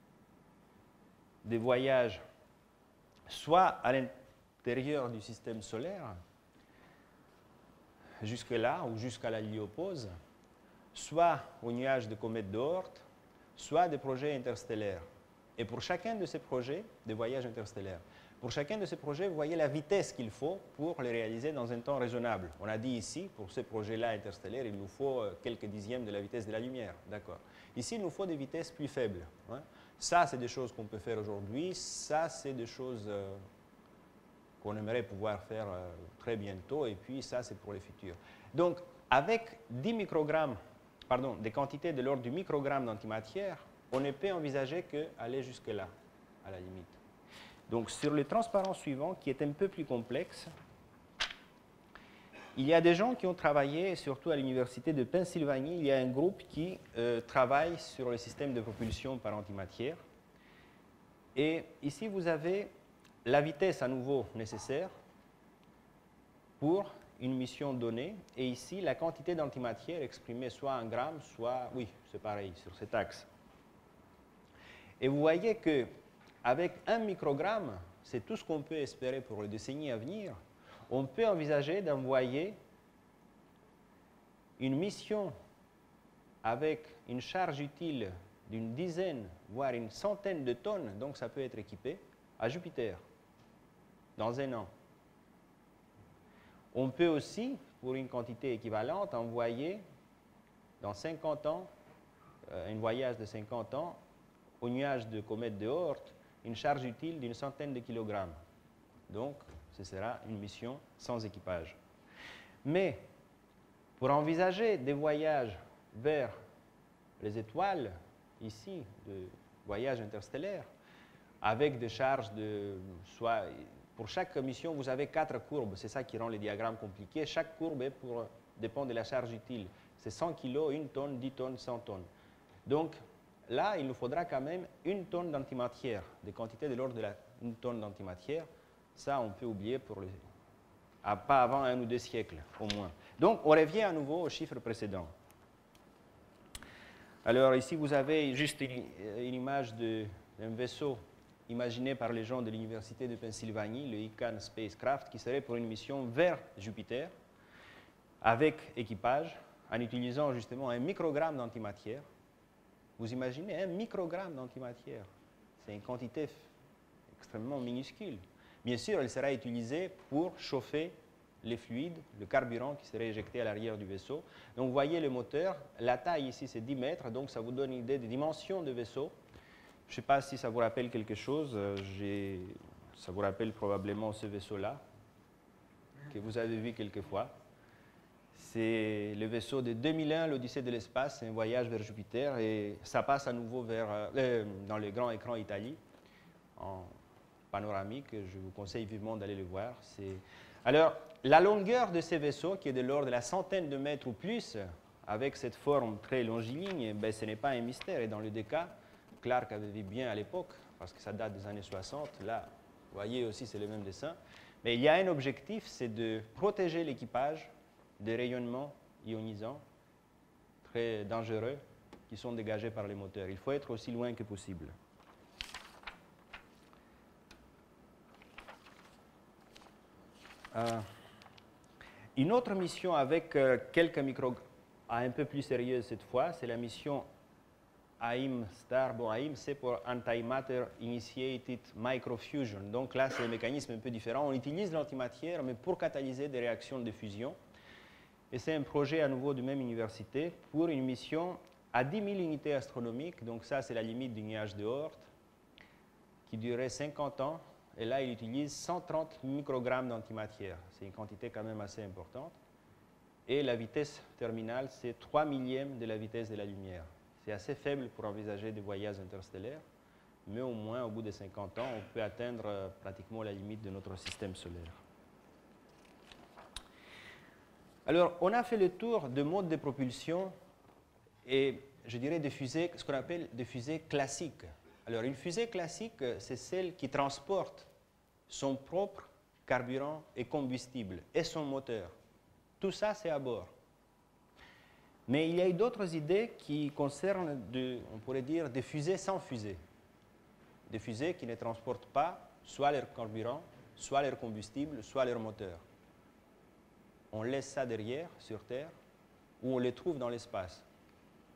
de voyage, soit à l'intérieur du système solaire, jusque-là ou jusqu'à la héliopause, soit aux nuages de comètes d'Oort, soit des projets interstellaires. Et pour chacun de ces projets, des voyages interstellaires, pour chacun de ces projets, vous voyez la vitesse qu'il faut pour les réaliser dans un temps raisonnable. On a dit ici, pour ces projets-là interstellaires, il nous faut quelques dixièmes de la vitesse de la lumière. D'accord. Ici, il nous faut des vitesses plus faibles. Hein. Ça, c'est des choses qu'on peut faire aujourd'hui. Ça, c'est des choses euh, qu'on aimerait pouvoir faire euh, très bientôt. Et puis, ça, c'est pour le futur. Donc, avec dix microgrammes, pardon, des quantités de l'ordre du microgramme d'antimatière, on ne peut envisager qu'aller jusque-là, à la limite. Donc, sur le transparent suivant, qui est un peu plus complexe, il y a des gens qui ont travaillé, surtout à l'université de Pennsylvanie, il y a un groupe qui euh, travaille sur le système de propulsion par antimatière. Et ici, vous avez la vitesse à nouveau nécessaire pour une mission donnée. Et ici, la quantité d'antimatière exprimée soit en grammes, soit, oui, c'est pareil, sur cet axe. Et vous voyez qu'avec un microgramme, c'est tout ce qu'on peut espérer pour les décennies à venir. On peut envisager d'envoyer une mission avec une charge utile d'une dizaine, voire une centaine de tonnes, donc ça peut être équipé, à Jupiter, dans un an. On peut aussi, pour une quantité équivalente, envoyer dans cinquante ans, euh, un voyage de cinquante ans, au nuage de comète de Oort, une charge utile d'une centaine de kilogrammes. Donc, ce sera une mission sans équipage. Mais, pour envisager des voyages vers les étoiles, ici, de voyages interstellaires, avec des charges de... soit pour chaque mission, vous avez quatre courbes. C'est ça qui rend les diagrammes compliqués. Chaque courbe est pour, dépend de la charge utile. C'est cent kilos, une tonne, dix tonnes, cent tonnes. Donc, là, il nous faudra quand même une tonne d'antimatière, des quantités de l'ordre de la une tonne d'antimatière. Ça, on peut oublier pour le, à, pas avant un ou deux siècles, au moins. Donc, on revient à nouveau au chiffre précédent. Alors, ici, vous avez juste une, une image d'un vaisseau imaginé par les gens de l'Université de Pennsylvanie, le Icahn Spacecraft, qui serait pour une mission vers Jupiter, avec équipage, en utilisant justement un microgramme d'antimatière. Vous imaginez un microgramme d'antimatière. C'est une quantité extrêmement minuscule. Bien sûr, elle sera utilisée pour chauffer les fluides, le carburant qui serait éjecté à l'arrière du vaisseau. Donc, vous voyez le moteur. La taille ici, c'est dix mètres. Donc, ça vous donne une idée des dimensions du vaisseau. Je ne sais pas si ça vous rappelle quelque chose. Ça vous rappelle probablement ce vaisseau-là, que vous avez vu quelquefois. C'est le vaisseau de deux mille un, l'Odyssée de l'espace. C'est un voyage vers Jupiter. Et ça passe à nouveau vers, euh, dans le grand écran Italie, en panoramique. Je vous conseille vivement d'aller le voir. Alors, la longueur de ces vaisseaux, qui est de l'ordre de la centaine de mètres ou plus, avec cette forme très longiligne, ben, ce n'est pas un mystère. Et dans le deux cas, Clark avait vu bien à l'époque, parce que ça date des années soixante. Là, vous voyez aussi, c'est le même dessin. Mais il y a un objectif, c'est de protéger l'équipage des rayonnements ionisants très dangereux qui sont dégagés par les moteurs. Il faut être aussi loin que possible. Euh, une autre mission avec euh, quelques micro... un peu plus sérieuse cette fois, c'est la mission A I M-STAR. Bon, A I M, c'est pour Antimatter Initiated Microfusion. Donc là, c'est un mécanisme un peu différent. On utilise l'antimatière, mais pour catalyser des réactions de fusion. Et c'est un projet à nouveau de même université pour une mission à dix mille unités astronomiques. Donc ça, c'est la limite du nuage de Oort, qui durait cinquante ans. Et là, il utilise cent trente microgrammes d'antimatière. C'est une quantité quand même assez importante. Et la vitesse terminale, c'est trois millièmes de la vitesse de la lumière. C'est assez faible pour envisager des voyages interstellaires, mais au moins, au bout de cinquante ans, on peut atteindre euh, pratiquement la limite de notre système solaire. Alors, on a fait le tour de modes de propulsion et, je dirais, des fusées, ce qu'on appelle des fusées classiques. Alors, une fusée classique, c'est celle qui transporte son propre carburant et combustible et son moteur. Tout ça, c'est à bord. Mais il y a eu d'autres idées qui concernent, de, on pourrait dire, des fusées sans fusée. Des fusées qui ne transportent pas soit leur carburant, soit leur combustible, soit leur moteur. On laisse ça derrière, sur Terre, ou on les trouve dans l'espace.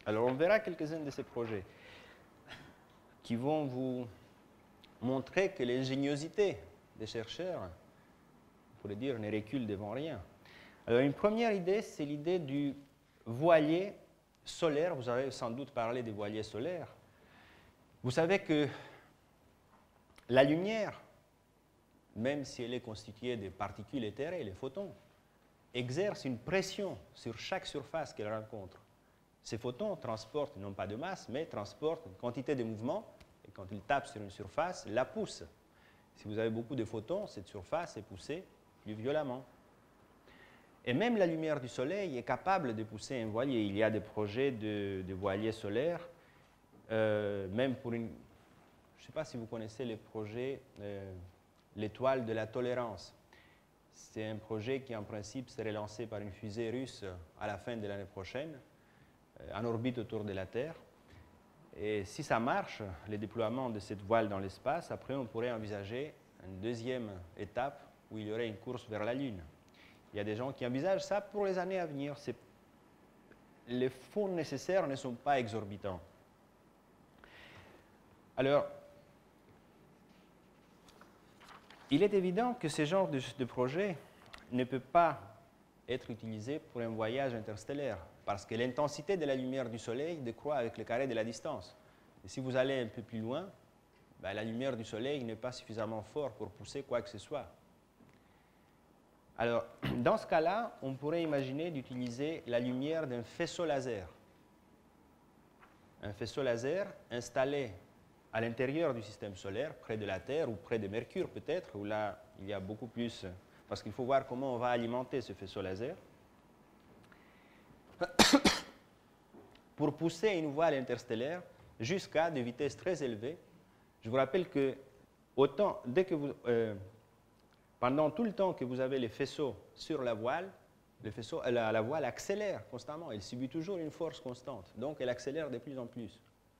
Alors on verra quelques-uns de ces projets qui vont vous montrer que l'ingéniosité des chercheurs, on pourrait dire, ne recule devant rien. Alors une première idée, c'est l'idée du voilier solaire. Vous avez sans doute parlé des voiliers solaires. Vous savez que la lumière, même si elle est constituée de particules éthérées, les photons, exerce une pression sur chaque surface qu'elle rencontre. Ces photons transportent, non pas de masse, mais transportent une quantité de mouvement, et quand ils tapent sur une surface, la poussent. Si vous avez beaucoup de photons, cette surface est poussée plus violemment. Et même la lumière du soleil est capable de pousser un voilier. Il y a des projets de, de voiliers solaires, euh, même pour une... Je ne sais pas si vous connaissez les projets, euh, l'étoile de la tolérance. C'est un projet qui, en principe, serait lancé par une fusée russe à la fin de l'année prochaine, euh, en orbite autour de la Terre. Et si ça marche, le déploiement de cette voile dans l'espace, après, on pourrait envisager une deuxième étape où il y aurait une course vers la Lune. Il y a des gens qui envisagent ça pour les années à venir. Les fonds nécessaires ne sont pas exorbitants. Alors, il est évident que ce genre de, de projet ne peut pas être utilisé pour un voyage interstellaire, parce que l'intensité de la lumière du Soleil décroît avec le carré de la distance. Et si vous allez un peu plus loin, ben, la lumière du Soleil n'est pas suffisamment forte pour pousser quoi que ce soit. Alors, dans ce cas-là, on pourrait imaginer d'utiliser la lumière d'un faisceau laser. Un faisceau laser installé à l'intérieur du système solaire, près de la Terre ou près de Mercure peut-être, où là, il y a beaucoup plus... Parce qu'il faut voir comment on va alimenter ce faisceau laser. Pour pousser une voile interstellaire jusqu'à des vitesses très élevées. Je vous rappelle que autant, dès que vous, euh, pendant tout le temps que vous avez les faisceaux sur la voile, le faisceau, la, la voile accélère constamment. Elle subit toujours une force constante. Donc, elle accélère de plus en plus.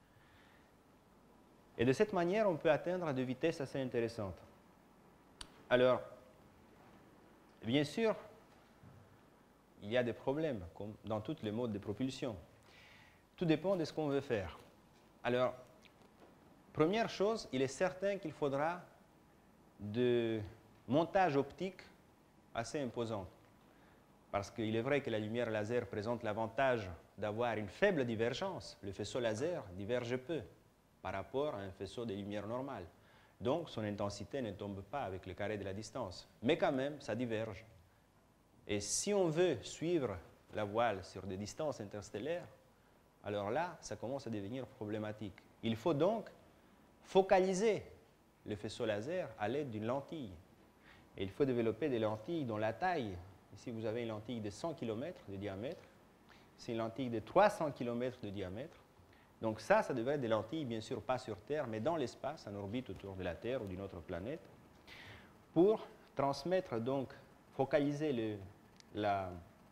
Et de cette manière, on peut atteindre des vitesses assez intéressantes. Alors, bien sûr, il y a des problèmes, comme dans tous les modes de propulsion. Tout dépend de ce qu'on veut faire. Alors, première chose, il est certain qu'il faudra de montage optique assez imposant. Parce qu'il est vrai que la lumière laser présente l'avantage d'avoir une faible divergence. Le faisceau laser diverge peu par rapport à un faisceau de lumière normale. Donc, son intensité ne tombe pas avec le carré de la distance. Mais quand même, ça diverge. Et si on veut suivre la voile sur des distances interstellaires, alors là, ça commence à devenir problématique. Il faut donc focaliser le faisceau laser à l'aide d'une lentille. Et il faut développer des lentilles dont la taille, ici vous avez une lentille de cent kilomètres de diamètre, c'est une lentille de trois cents kilomètres de diamètre. Donc ça, ça devrait être des lentilles, bien sûr, pas sur Terre, mais dans l'espace, en orbite autour de la Terre ou d'une autre planète, pour transmettre, donc, focaliser le, la,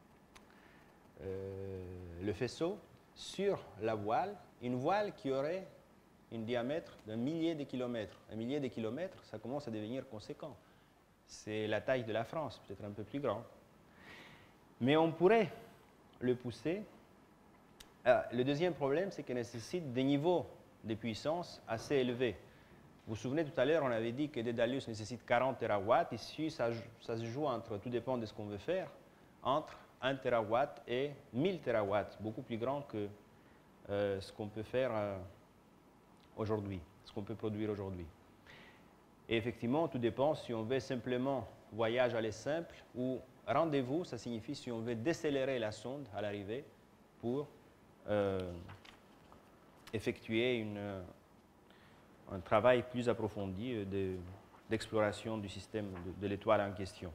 euh, le faisceau sur la voile, une voile qui aurait un diamètre d'un millier de kilomètres. Un millier de kilomètres, ça commence à devenir conséquent. C'est la taille de la France, peut-être un peu plus grand. Mais on pourrait le pousser. Ah, le deuxième problème, c'est qu'il nécessite des niveaux de puissance assez élevés. Vous vous souvenez, tout à l'heure, on avait dit que Daedalus nécessite quarante térawatts. Ici, ça, ça se joue entre, tout dépend de ce qu'on veut faire, entre un térawatt et mille térawatts, beaucoup plus grand que euh, ce qu'on peut faire euh, aujourd'hui, ce qu'on peut produire aujourd'hui. Et effectivement, tout dépend si on veut simplement voyage aller simple ou rendez-vous, ça signifie si on veut décélérer la sonde à l'arrivée pour euh, effectuer une, un travail plus approfondi de, d'exploration du système de, de l'étoile en question.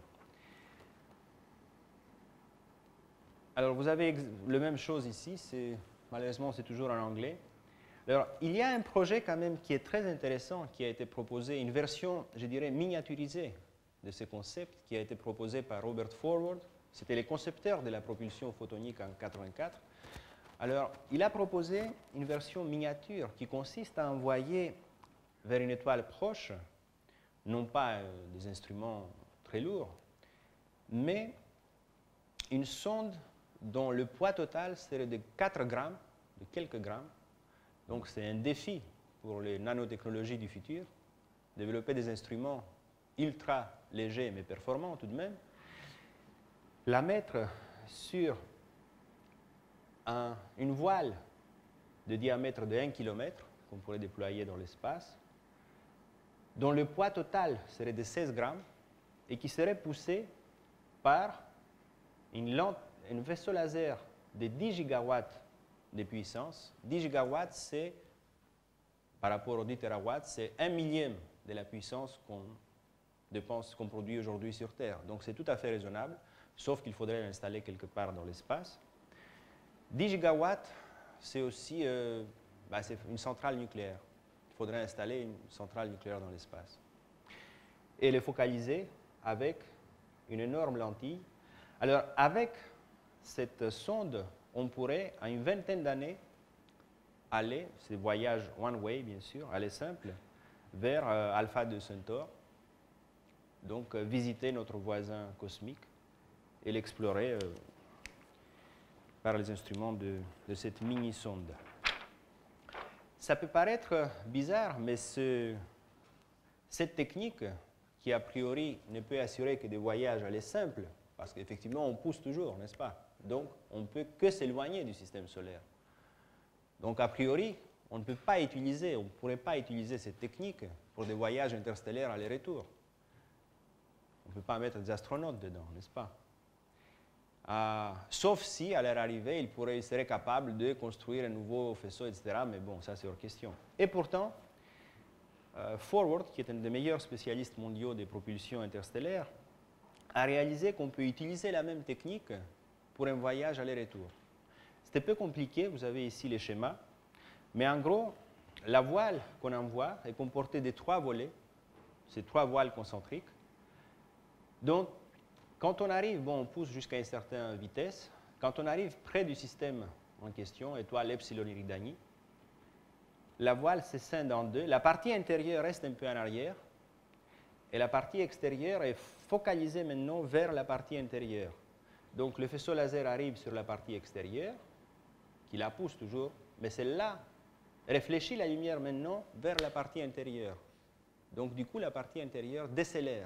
Alors, vous avez la même chose ici, c'est, malheureusement, c'est toujours en anglais. Alors, il y a un projet quand même qui est très intéressant, qui a été proposé, une version, je dirais, miniaturisée de ce concept, qui a été proposé par Robert Forward. C'était les concepteurs de la propulsion photonique en mille neuf cent quatre-vingt-quatre. Alors, il a proposé une version miniature qui consiste à envoyer vers une étoile proche, non pas euh, des instruments très lourds, mais une sonde dont le poids total serait de quatre grammes de quelques grammes. Donc c'est un défi pour les nanotechnologies du futur, développer des instruments ultra légers mais performants tout de même, la mettre sur un, une voile de diamètre de un kilomètre qu'on pourrait déployer dans l'espace, dont le poids total serait de seize grammes et qui serait poussé par une lampe, un vaisseau laser de dix gigawatts de puissance. dix gigawatts, c'est, par rapport aux dix térawatts, c'est un millième de la puissance qu'on dépense, qu'on produit aujourd'hui sur Terre. Donc c'est tout à fait raisonnable, sauf qu'il faudrait l'installer quelque part dans l'espace. dix gigawatts, c'est aussi euh, bah, c'est une centrale nucléaire. Il faudrait installer une centrale nucléaire dans l'espace. Et les focaliser avec une énorme lentille. Alors, avec cette sonde, on pourrait, à une vingtaine d'années, aller, c'est voyage one-way, bien sûr, aller simple, vers euh, Alpha deux Centaure, donc euh, visiter notre voisin cosmique et l'explorer euh, par les instruments de, de cette mini-sonde. Ça peut paraître bizarre, mais ce, cette technique, qui a priori ne peut assurer que des voyages aller simples, parce qu'effectivement on pousse toujours, n'est-ce pas? Donc on ne peut que s'éloigner du système solaire. Donc a priori, on ne peut pas utiliser, on ne pourrait pas utiliser cette technique pour des voyages interstellaires aller-retour. On ne peut pas mettre des astronautes dedans, n'est-ce pas? Euh, sauf si, à leur arrivée, ils, pourraient, ils seraient capables de construire un nouveau faisceau, et cetera. Mais bon, ça c'est hors question. Et pourtant, euh, Forward, qui est un des meilleurs spécialistes mondiaux des propulsions interstellaires, a réalisé qu'on peut utiliser la même technique pour un voyage aller-retour. C'est un peu compliqué, vous avez ici les schémas, mais en gros, la voile qu'on envoie est comportée de trois volets, c'est trois voiles concentriques. Donc, quand on arrive, bon, on pousse jusqu'à une certaine vitesse, quand on arrive près du système en question, étoile Epsilon Eridani, la voile se scinde en deux, la partie intérieure reste un peu en arrière, et la partie extérieure est focalisée maintenant vers la partie intérieure. Donc le faisceau laser arrive sur la partie extérieure, qui la pousse toujours, mais celle-là réfléchit la lumière maintenant vers la partie intérieure. Donc du coup, la partie intérieure décélère.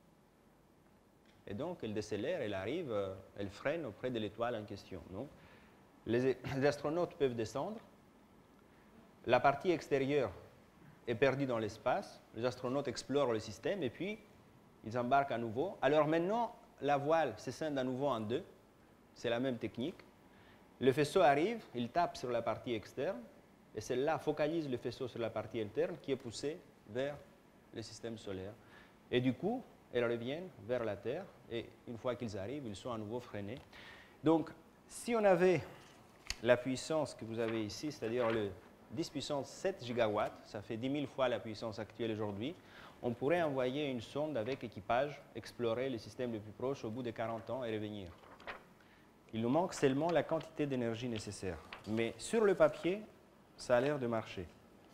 Et donc, elle décélère, elle arrive, elle freine auprès de l'étoile en question. Donc, les, les astronautes peuvent descendre. La partie extérieure est perdue dans l'espace. Les astronautes explorent le système et puis ils embarquent à nouveau. Alors maintenant, la voile se scinde à nouveau en deux. C'est la même technique. Le faisceau arrive, il tape sur la partie externe et celle-là focalise le faisceau sur la partie interne qui est poussée vers le système solaire. Et du coup, elles reviennent vers la Terre et une fois qu'ils arrivent, ils sont à nouveau freinés. Donc, si on avait la puissance que vous avez ici, c'est-à-dire le dix puissance sept gigawatts, ça fait dix mille fois la puissance actuelle aujourd'hui, on pourrait envoyer une sonde avec équipage, explorer le système le plus proche au bout de quarante ans et revenir. Il nous manque seulement la quantité d'énergie nécessaire. Mais sur le papier, ça a l'air de marcher.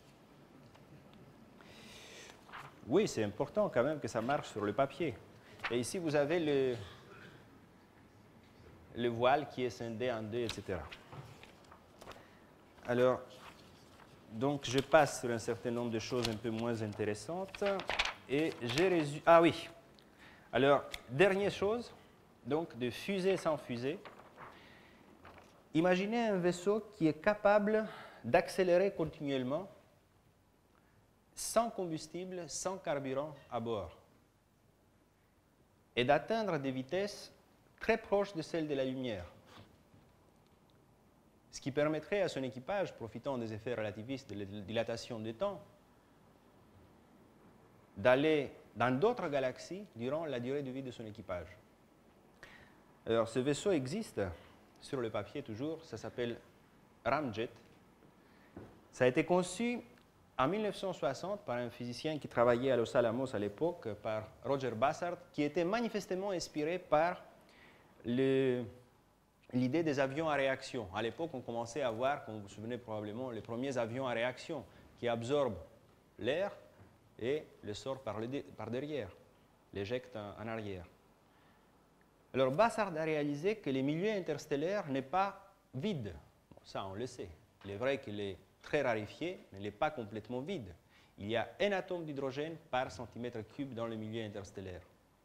Oui, c'est important quand même que ça marche sur le papier. Et ici, vous avez le, le voile qui est scindé en deux, et cetera. Alors, donc, je passe sur un certain nombre de choses un peu moins intéressantes. Et j'ai résumé... Ah oui. Alors, dernière chose, donc de fusée sans fusée. Imaginez un vaisseau qui est capable d'accélérer continuellement sans combustible, sans carburant à bord, et d'atteindre des vitesses très proches de celles de la lumière. Ce qui permettrait à son équipage, profitant des effets relativistes de la dilatation du temps, d'aller dans d'autres galaxies durant la durée de vie de son équipage. Alors, ce vaisseau existe, sur le papier toujours, ça s'appelle Ramjet. Ça a été conçu en mille neuf cent soixante, par un physicien qui travaillait à Los Alamos à l'époque, par Roger Bassard, qui était manifestement inspiré par l'idée des avions à réaction. À l'époque, on commençait à voir, comme vous vous souvenez probablement, les premiers avions à réaction qui absorbent l'air et le sortent par, le, par derrière, l'éjectent en, en arrière. Alors Bassard a réalisé que les milieux interstellaires n'est pas vide. Bon, ça, on le sait. Il est vrai qu'il est très raréfié, mais il n'est pas complètement vide. Il y a un atome d'hydrogène par centimètre cube dans le milieu interstellaire.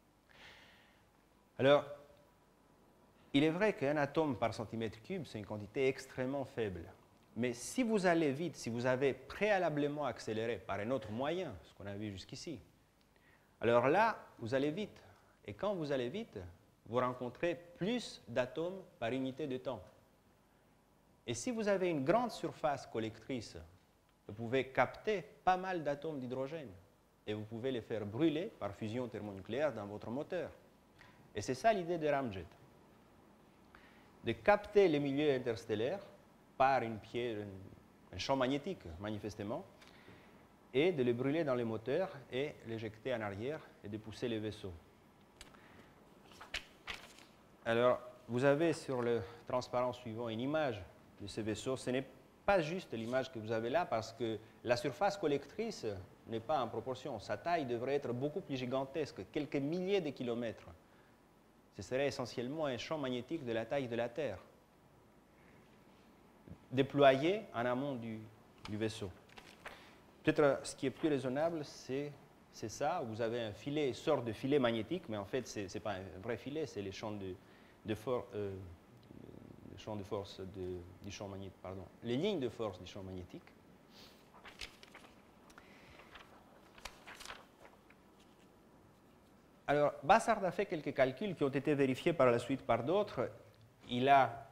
Alors, il est vrai qu'un atome par centimètre cube, c'est une quantité extrêmement faible. Mais si vous allez vite, si vous avez préalablement accéléré par un autre moyen, ce qu'on a vu jusqu'ici, alors là, vous allez vite. Et quand vous allez vite, vous rencontrez plus d'atomes par unité de temps. Et si vous avez une grande surface collectrice, vous pouvez capter pas mal d'atomes d'hydrogène et vous pouvez les faire brûler par fusion thermonucléaire dans votre moteur. Et c'est ça l'idée de ramjet. De capter les milieux interstellaires par une pierre, un champ magnétique, manifestement, et de les brûler dans les moteurs et l'éjecter en arrière et de pousser les vaisseaux. Alors, vous avez sur le transparent suivant une image de ces vaisseaux. Ce n'est pas juste l'image que vous avez là parce que la surface collectrice n'est pas en proportion. Sa taille devrait être beaucoup plus gigantesque, quelques milliers de kilomètres. Ce serait essentiellement un champ magnétique de la taille de la Terre, déployé en amont du, du vaisseau. Peut-être ce qui est plus raisonnable, c'est ça. Vous avez un filet, une sorte de filet magnétique, mais en fait, ce n'est pas un vrai filet, c'est les champs de, de, for, euh, les champs de force de, du champ magnétique, pardon, les lignes de force du champ magnétique. Alors, Bassard a fait quelques calculs qui ont été vérifiés par la suite par d'autres. Il a,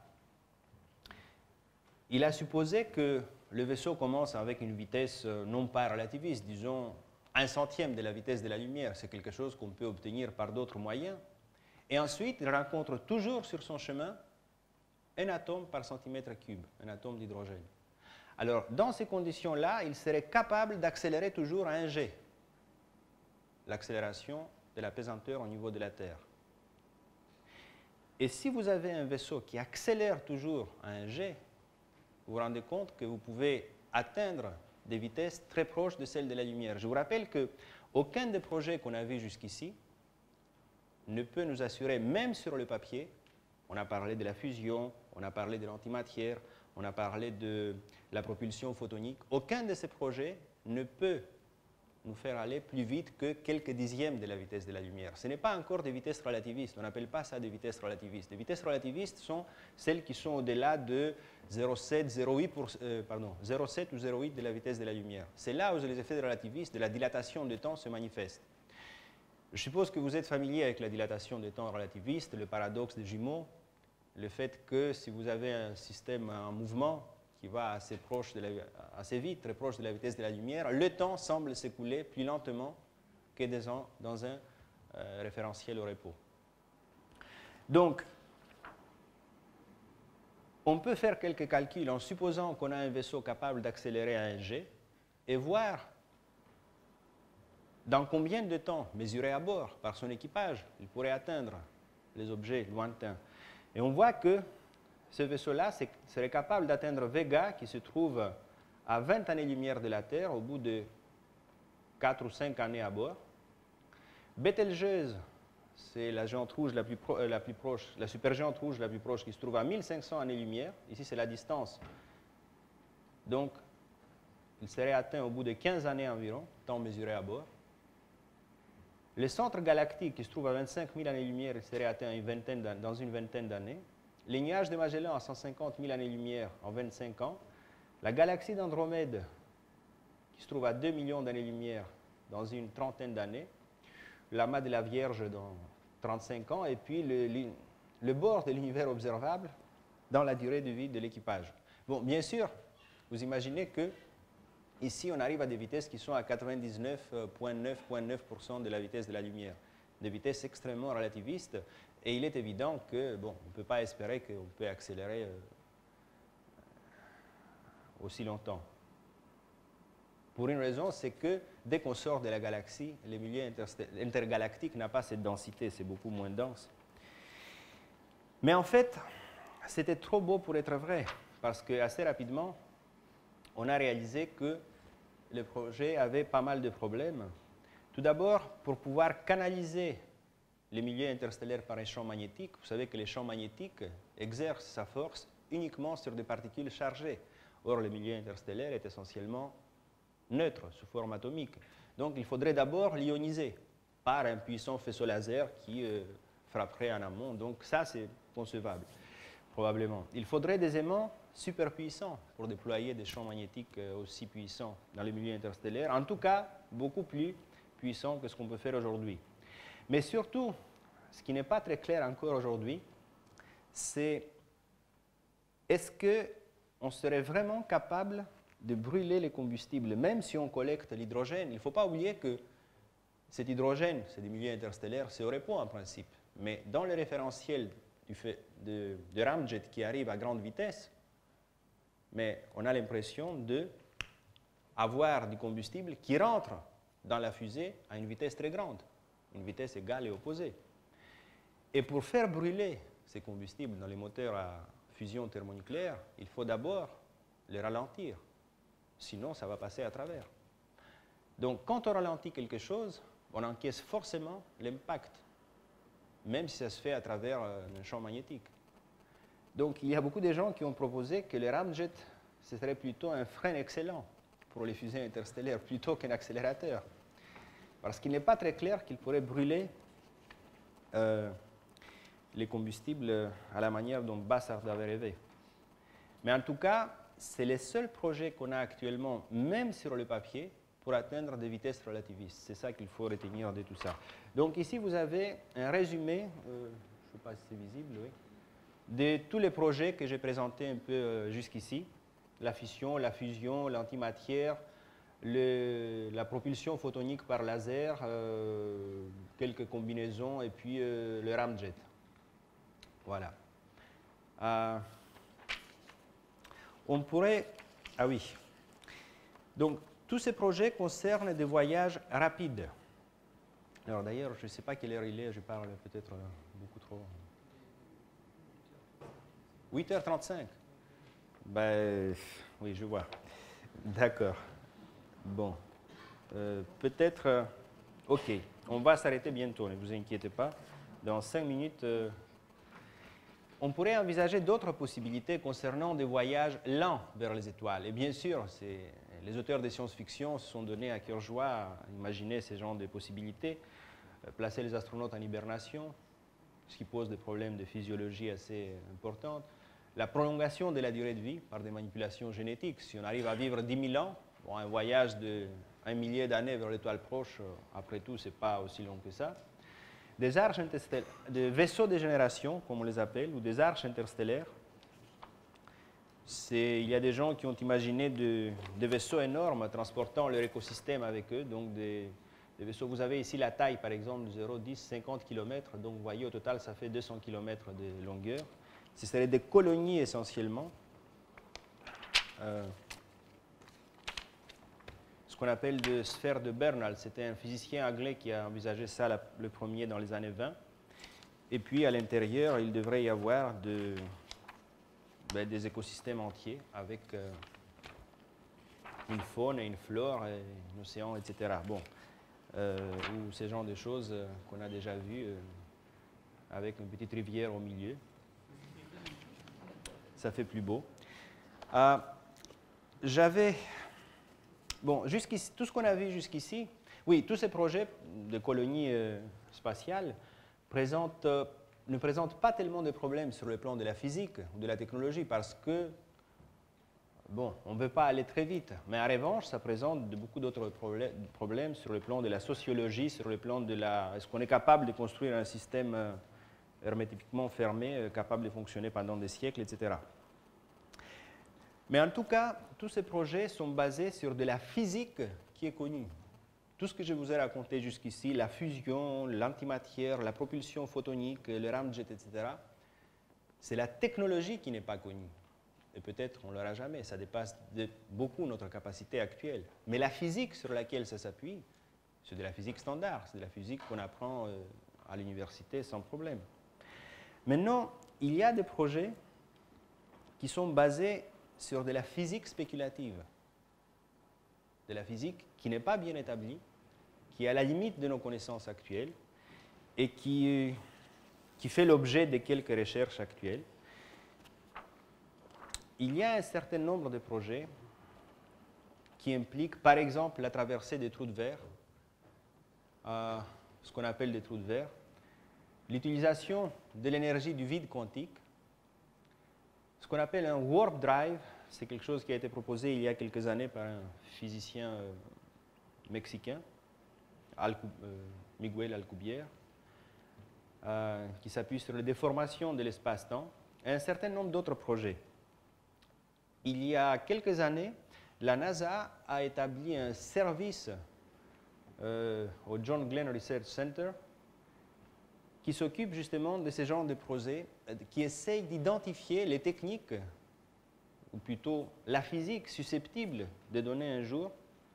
il a supposé que le vaisseau commence avec une vitesse non pas relativiste, disons un centième de la vitesse de la lumière. C'est quelque chose qu'on peut obtenir par d'autres moyens. Et ensuite, il rencontre toujours sur son chemin un atome par centimètre cube, un atome d'hydrogène. Alors, dans ces conditions-là, il serait capable d'accélérer toujours à un g, l'accélération de la pesanteur au niveau de la Terre. Et si vous avez un vaisseau qui accélère toujours à un g, vous vous rendez compte que vous pouvez atteindre des vitesses très proches de celles de la lumière. Je vous rappelle qu'aucun des projets qu'on a vus jusqu'ici ne peut nous assurer, même sur le papier, on a parlé de la fusion, on a parlé de l'antimatière, on a parlé de la propulsion photonique, aucun de ces projets ne peut nous faire aller plus vite que quelques dixièmes de la vitesse de la lumière. Ce n'est pas encore des vitesses relativistes, on n'appelle pas ça des vitesses relativistes. Les vitesses relativistes sont celles qui sont au-delà de zéro virgule sept, zéro virgule huit, pour, euh, pardon, zéro virgule sept ou zéro virgule huit de la vitesse de la lumière. C'est là où les effets relativistes de la dilatation de temps se manifestent. Je suppose que vous êtes familier avec la dilatation de temps relativiste, le paradoxe des jumeaux, le fait que si vous avez un système en mouvement qui va assez, proche de la, assez vite, très proche de la vitesse de la lumière, le temps semble s'écouler plus lentement que dans, dans un euh, référentiel au repos. Donc, on peut faire quelques calculs en supposant qu'on a un vaisseau capable d'accélérer à un g et voir dans combien de temps, mesuré à bord par son équipage, il pourrait atteindre les objets lointains. Et on voit que ce vaisseau-là serait capable d'atteindre Vega, qui se trouve à vingt années-lumière de la Terre, au bout de quatre ou cinq années à bord. Bételgeuse, c'est la géante rouge la plus, pro, euh, la plus proche, la supergéante rouge la plus proche, qui se trouve à mille cinq cents années-lumière. Ici, c'est la distance. Donc, il serait atteint au bout de quinze années environ, temps mesuré à bord. Le centre galactique, qui se trouve à vingt-cinq mille années-lumière, il serait atteint une vingtaine dans une vingtaine d'années. Les nuages de Magellan à cent cinquante mille années-lumière en vingt-cinq ans. La galaxie d'Andromède, qui se trouve à deux millions d'années-lumière dans une trentaine d'années. L'amas de la Vierge dans trente-cinq ans. Et puis le, le, le bord de l'univers observable dans la durée de vie de l'équipage. Bon, bien sûr, vous imaginez que ici, on arrive à des vitesses qui sont à quatre-vingt-dix-neuf virgule neuf pour cent de la vitesse de la lumière. Des vitesses extrêmement relativistes. Et il est évident que, bon, on ne peut pas espérer qu'on peut accélérer euh, aussi longtemps. Pour une raison, c'est que dès qu'on sort de la galaxie, le milieu intergalactique n'a pas cette densité, c'est beaucoup moins dense. Mais en fait, c'était trop beau pour être vrai, parce qu'assez rapidement, on a réalisé que le projet avait pas mal de problèmes. Tout d'abord, pour pouvoir canaliser les milieux interstellaires par un champ magnétique, vous savez que les champs magnétiques exercent sa force uniquement sur des particules chargées. Or, le milieu interstellaire est essentiellement neutre, sous forme atomique. Donc, il faudrait d'abord l'ioniser par un puissant faisceau laser qui euh, frapperait en amont. Donc, ça, c'est concevable, probablement. Il faudrait des aimants super puissants pour déployer des champs magnétiques euh, aussi puissants dans le milieu interstellaire. En tout cas, beaucoup plus puissants que ce qu'on peut faire aujourd'hui. Mais surtout, ce qui n'est pas très clair encore aujourd'hui, c'est est-ce qu'on serait vraiment capable de brûler les combustibles, même si on collecte l'hydrogène. Il ne faut pas oublier que cet hydrogène, c'est des milieux interstellaires, c'est au repos en principe. Mais dans le référentiel du fait de, de ramjet qui arrive à grande vitesse, mais on a l'impression d'avoir du combustible qui rentre dans la fusée à une vitesse très grande, une vitesse égale et opposée. Et pour faire brûler ces combustibles dans les moteurs à fusion thermonucléaire, il faut d'abord les ralentir. Sinon, ça va passer à travers. Donc, quand on ralentit quelque chose, on encaisse forcément l'impact, même si ça se fait à travers un champ magnétique. Donc, il y a beaucoup de gens qui ont proposé que le ramjet, ce serait plutôt un frein excellent pour les fusées interstellaires, plutôt qu'un accélérateur. Parce qu'il n'est pas très clair qu'il pourrait brûler euh, les combustibles à la manière dont Bassard avait rêvé. Mais en tout cas, c'est le seul projet qu'on a actuellement, même sur le papier, pour atteindre des vitesses relativistes. C'est ça qu'il faut retenir de tout ça. Donc ici, vous avez un résumé, euh, je ne sais pas si c'est visible, oui, de tous les projets que j'ai présentés un peu euh, jusqu'ici. La fission, la fusion, l'antimatière, le, la propulsion photonique par laser, euh, quelques combinaisons, et puis euh, le ramjet. Voilà. Euh, on pourrait... Ah oui. Donc, tous ces projets concernent des voyages rapides. Alors d'ailleurs, je ne sais pas quelle heure il est, je parle peut-être beaucoup trop. huit heures trente-cinq. Ben, oui, je vois. D'accord. Bon. Euh, peut-être... Euh, ok, on va s'arrêter bientôt, ne vous inquiétez pas. Dans cinq minutes... Euh, on pourrait envisager d'autres possibilités concernant des voyages lents vers les étoiles. Et bien sûr, les auteurs de science-fiction se sont donnés à cœur joie à imaginer ces genres de possibilités. Euh, placer les astronautes en hibernation, ce qui pose des problèmes de physiologie assez importants. La prolongation de la durée de vie par des manipulations génétiques. Si on arrive à vivre dix mille ans, bon, un voyage de un millier d'années vers l'étoile proche, après tout, ce n'est pas aussi long que ça. Des arches interstellaires, des vaisseaux de génération, comme on les appelle, ou des arches interstellaires. Il y a des gens qui ont imaginé de, des vaisseaux énormes transportant leur écosystème avec eux. Donc des, des vaisseaux, vous avez ici la taille, par exemple, de zéro, dix, cinquante kilomètres. Donc vous voyez, au total, ça fait deux cents kilomètres de longueur. Ce seraient des colonies essentiellement. Euh, ce qu'on appelle des sphères de Bernal. C'était un physicien anglais qui a envisagé ça la, le premier dans les années vingt. Et puis à l'intérieur, il devrait y avoir de, ben, des écosystèmes entiers avec euh, une faune et une flore, et un océan, et cetera. Bon, euh, ou ce genre de choses euh, qu'on a déjà vues euh, avec une petite rivière au milieu. Ça fait plus beau. Euh, J'avais... Bon, jusqu'ici, tout ce qu'on a vu jusqu'ici, oui, tous ces projets de colonies euh, spatiales présentent, euh, ne présentent pas tellement de problèmes sur le plan de la physique ou de la technologie parce que, bon, on ne veut pas aller très vite. Mais en revanche, ça présente de, beaucoup d'autres problèmes sur le plan de la sociologie, sur le plan de la... Est-ce qu'on est capable de construire un système euh, hermétiquement fermé, euh, capable de fonctionner pendant des siècles, et cetera. Mais en tout cas, tous ces projets sont basés sur de la physique qui est connue. Tout ce que je vous ai raconté jusqu'ici, la fusion, l'antimatière, la propulsion photonique, le ramjet, et cetera, c'est la technologie qui n'est pas connue. Et peut-être on ne l'aura jamais, ça dépasse de beaucoup notre capacité actuelle. Mais la physique sur laquelle ça s'appuie, c'est de la physique standard, c'est de la physique qu'on apprend à l'université sans problème. Maintenant, il y a des projets qui sont basés sur de la physique spéculative, de la physique qui n'est pas bien établie, qui est à la limite de nos connaissances actuelles et qui, qui fait l'objet de quelques recherches actuelles. il y a un certain nombre de projets qui impliquent, par exemple, la traversée des trous de verre, euh, ce qu'on appelle des trous de verre, l'utilisation de l'énergie du vide quantique, ce qu'on appelle un warp drive, c'est quelque chose qui a été proposé il y a quelques années par un physicien euh, mexicain, Alcu euh, Miguel Alcubierre, euh, qui s'appuie sur la déformation de l'espace-temps, et un certain nombre d'autres projets. Il y a quelques années, la NASA a établi un service euh, au John Glenn Research Center qui s'occupe justement de ce genre de projets, qui essaye d'identifier les techniques, ou plutôt la physique susceptible de donner un jour,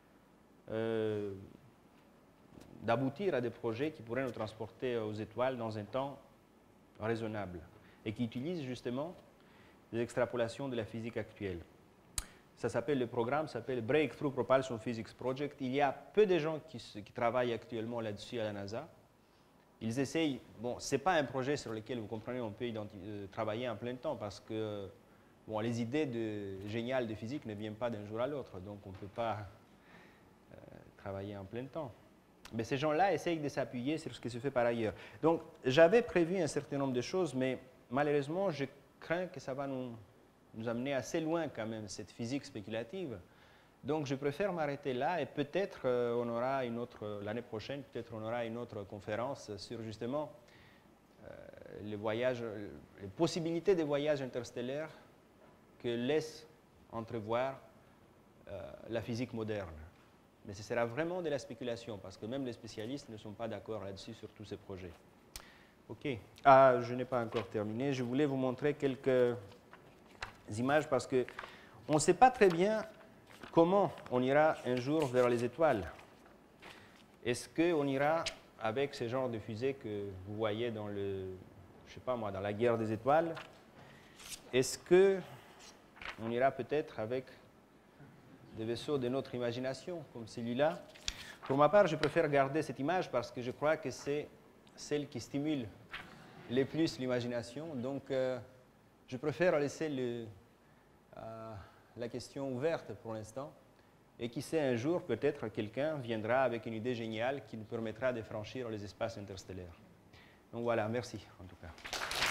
euh, d'aboutir à des projets qui pourraient nous transporter aux étoiles dans un temps raisonnable, et qui utilisent justement des extrapolations de la physique actuelle. Ça s'appelle, le programme s'appelle Breakthrough Propulsion Physics Project. Il y a peu de gens qui, qui travaillent actuellement là-dessus à la NASA. Ils essayent, bon, ce n'est pas un projet sur lequel, vous comprenez, on peut euh, travailler en plein temps, parce que bon, les idées de, géniales de physique ne viennent pas d'un jour à l'autre, donc on ne peut pas euh, travailler en plein temps. Mais ces gens-là essayent de s'appuyer sur ce qui se fait par ailleurs. Donc, j'avais prévu un certain nombre de choses, mais malheureusement, je crains que ça va nous, nous amener assez loin quand même, cette physique spéculative. Donc, je préfère m'arrêter là, et peut-être euh, on aura une autre, l'année prochaine, peut-être on aura une autre conférence sur justement euh, les voyages, les possibilités de voyages interstellaires que laisse entrevoir euh, la physique moderne. Mais ce sera vraiment de la spéculation, parce que même les spécialistes ne sont pas d'accord là-dessus sur tous ces projets. OK. Ah, je n'ai pas encore terminé. Je voulais vous montrer quelques images, parce qu'on ne sait pas très bien comment on ira un jour vers les étoiles. Est-ce qu'on ira avec ce genre de fusée que vous voyez dans le, je sais pas moi, dans la guerre des étoiles? Est-ce qu'on ira peut-être avec des vaisseaux de notre imagination, comme celui-là? Pour ma part, je préfère garder cette image parce que je crois que c'est celle qui stimule le plus l'imagination. Donc, euh, je préfère laisser le, euh, la question ouverte pour l'instant. Et qui sait, un jour, peut-être, quelqu'un viendra avec une idée géniale qui nous permettra de franchir les espaces interstellaires. Donc voilà, merci en tout cas.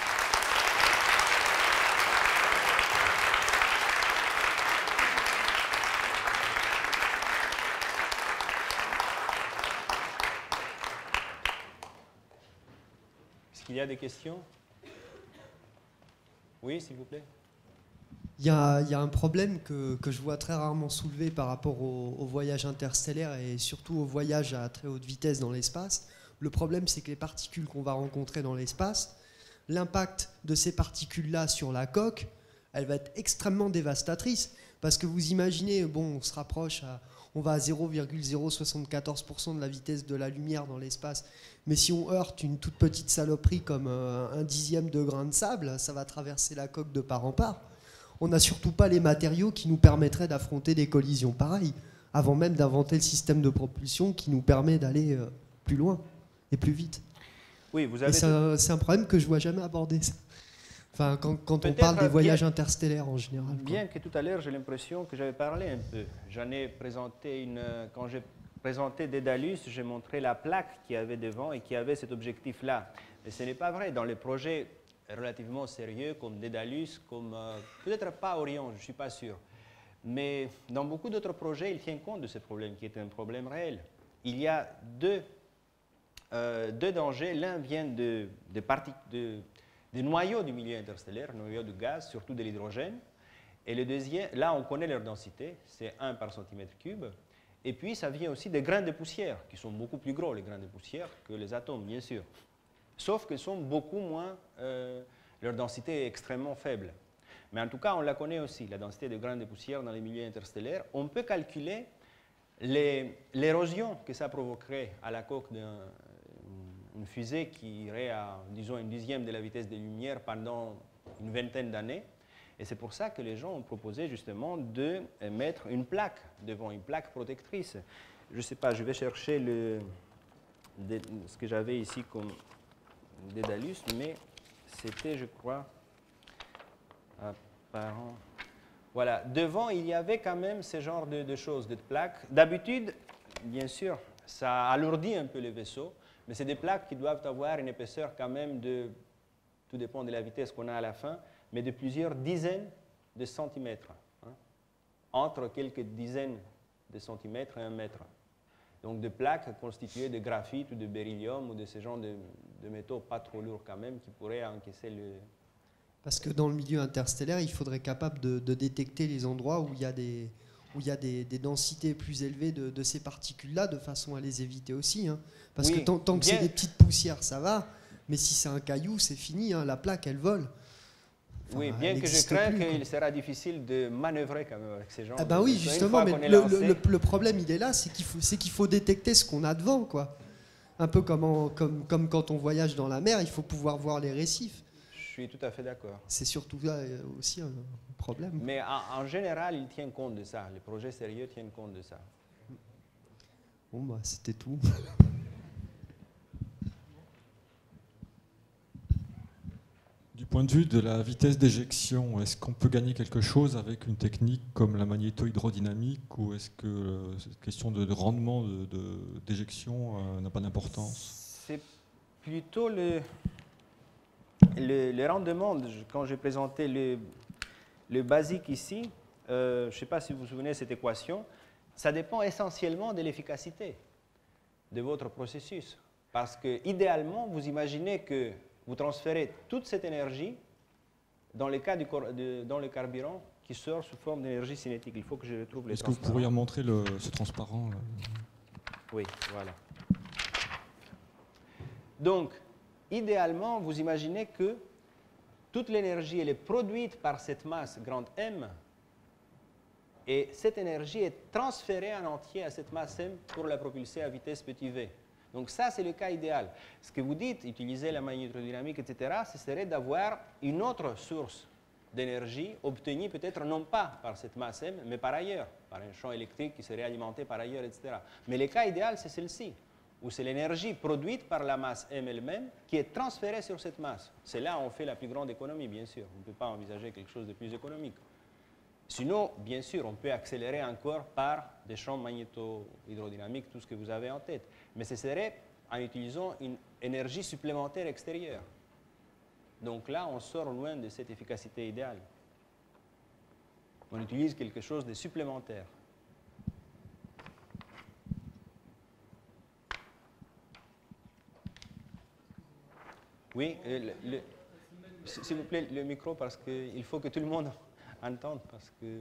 Est-ce qu'il y a des questions? Oui, s'il vous plaît. Il y, a, il y a un problème que, que je vois très rarement soulevé par rapport au, au voyage interstellaire et surtout au voyage à très haute vitesse dans l'espace. Le problème, c'est que les particules qu'on va rencontrer dans l'espace, l'impact de ces particules-là sur la coque, elle va être extrêmement dévastatrice. Parce que vous imaginez, bon, on se rapproche, à, on va à zéro virgule zéro soixante-quatorze pour cent de la vitesse de la lumière dans l'espace. Mais si on heurte une toute petite saloperie comme un, un dixième de grain de sable, ça va traverser la coque de part en part. On n'a surtout pas les matériaux qui nous permettraient d'affronter des collisions pareilles, avant même d'inventer le système de propulsion qui nous permet d'aller euh, plus loin et plus vite. Oui, vous avez... C'est un, c'est un problème que je ne vois jamais abordé. Enfin, quand, quand on parle des voyages bien, interstellaires en général. Bien quoi. Que tout à l'heure, j'ai l'impression que j'avais parlé un peu. J'en ai présenté une... Quand j'ai présenté Daedalus, j'ai montré la plaque qu'il y avait devant et qui avait cet objectif-là. Mais ce n'est pas vrai. Dans les projets relativement sérieux comme Daedalus, comme euh, peut-être pas Orion, je ne suis pas sûr. Mais dans beaucoup d'autres projets, il tient compte de ce problème qui est un problème réel. Il y a deux, euh, deux dangers. L'un vient de, de, de, de noyaux du milieu interstellaire, noyaux de gaz, surtout de l'hydrogène. Et le deuxième, là on connaît leur densité, c'est un par centimètre cube. Et puis ça vient aussi des grains de poussière, qui sont beaucoup plus gros, les grains de poussière, que les atomes, bien sûr. Sauf qu'ils sont beaucoup moins, euh, leur densité est extrêmement faible. Mais en tout cas, on la connaît aussi, la densité de grains de poussière dans les milieux interstellaires. On peut calculer l'érosion que ça provoquerait à la coque d'une fusée qui irait à, disons, une dixième de la vitesse de la lumière pendant une vingtaine d'années. Et c'est pour ça que les gens ont proposé justement de mettre une plaque devant, une plaque protectrice. Je ne sais pas, je vais chercher le, ce que j'avais ici comme Daedalus, mais c'était, je crois, apparent. Voilà, devant, il y avait quand même ce genre de, de choses, de plaques. D'habitude, bien sûr, ça alourdit un peu le vaisseau, mais c'est des plaques qui doivent avoir une épaisseur quand même de, tout dépend de la vitesse qu'on a à la fin, mais de plusieurs dizaines de centimètres, hein, entre quelques dizaines de centimètres et un mètre. Donc de plaques constituées de graphite ou de beryllium ou de ce genre de, de métaux pas trop lourds quand même qui pourraient encaisser le... Parce que dans le milieu interstellaire, il faudrait être capable de, de détecter les endroits où il y a des, où il y a des, des densités plus élevées de, de ces particules-là, de façon à les éviter aussi. Hein. Parce oui, que tant, tant que bien... c'est des petites poussières, ça va, mais si c'est un caillou, c'est fini, hein, la plaque, elle vole. Enfin, oui, bien que je crains qu'il sera difficile de manœuvrer quand même avec ces gens. Ah ben oui, justement, mais le, lancé... le, le problème, il est là, c'est qu'il faut, c'est qu'il faut détecter ce qu'on a devant, quoi. Un peu comme, en, comme, comme quand on voyage dans la mer, il faut pouvoir voir les récifs. Je suis tout à fait d'accord. C'est surtout là aussi un problème. Mais en, en général, ils tiennent compte de ça. Les projets sérieux tiennent compte de ça. Bon, bah, c'était tout. Du point de vue de la vitesse d'éjection, est-ce qu'on peut gagner quelque chose avec une technique comme la magnéto-hydrodynamique ou est-ce que euh, cette question de, de rendement de, de, d'éjection euh, n'a pas d'importance? C'est plutôt le, le, le rendement. Quand j'ai présenté le, le basique ici, euh, je ne sais pas si vous vous souvenez de cette équation, ça dépend essentiellement de l'efficacité de votre processus. Parce que idéalement, vous imaginez que vous transférez toute cette énergie dans le cas du de, dans le carburant qui sort sous forme d'énergie cinétique. Il faut que je retrouve les Est-ce que vous pourriez remontrer le, ce transparent là? Oui, voilà. Donc, idéalement, vous imaginez que toute l'énergie elle est produite par cette masse grande M et cette énergie est transférée en entier à cette masse M pour la propulser à vitesse petit v. Donc ça, c'est le cas idéal. Ce que vous dites, utiliser la magnétodynamique, et cetera, ce serait d'avoir une autre source d'énergie obtenue peut-être non pas par cette masse M, mais par ailleurs, par un champ électrique qui serait alimenté par ailleurs, et cetera. Mais le cas idéal, c'est celle-ci, où c'est l'énergie produite par la masse M elle-même qui est transférée sur cette masse. C'est là où on fait la plus grande économie, bien sûr. On ne peut pas envisager quelque chose de plus économique. Sinon, bien sûr, on peut accélérer encore par des champs magnéto-hydrodynamiques, tout ce que vous avez en tête. Mais ce serait en utilisant une énergie supplémentaire extérieure. Donc là, on sort loin de cette efficacité idéale. On utilise quelque chose de supplémentaire. Oui, le, le, s'il vous plaît, le micro, parce qu'il faut que tout le monde entende, parce que...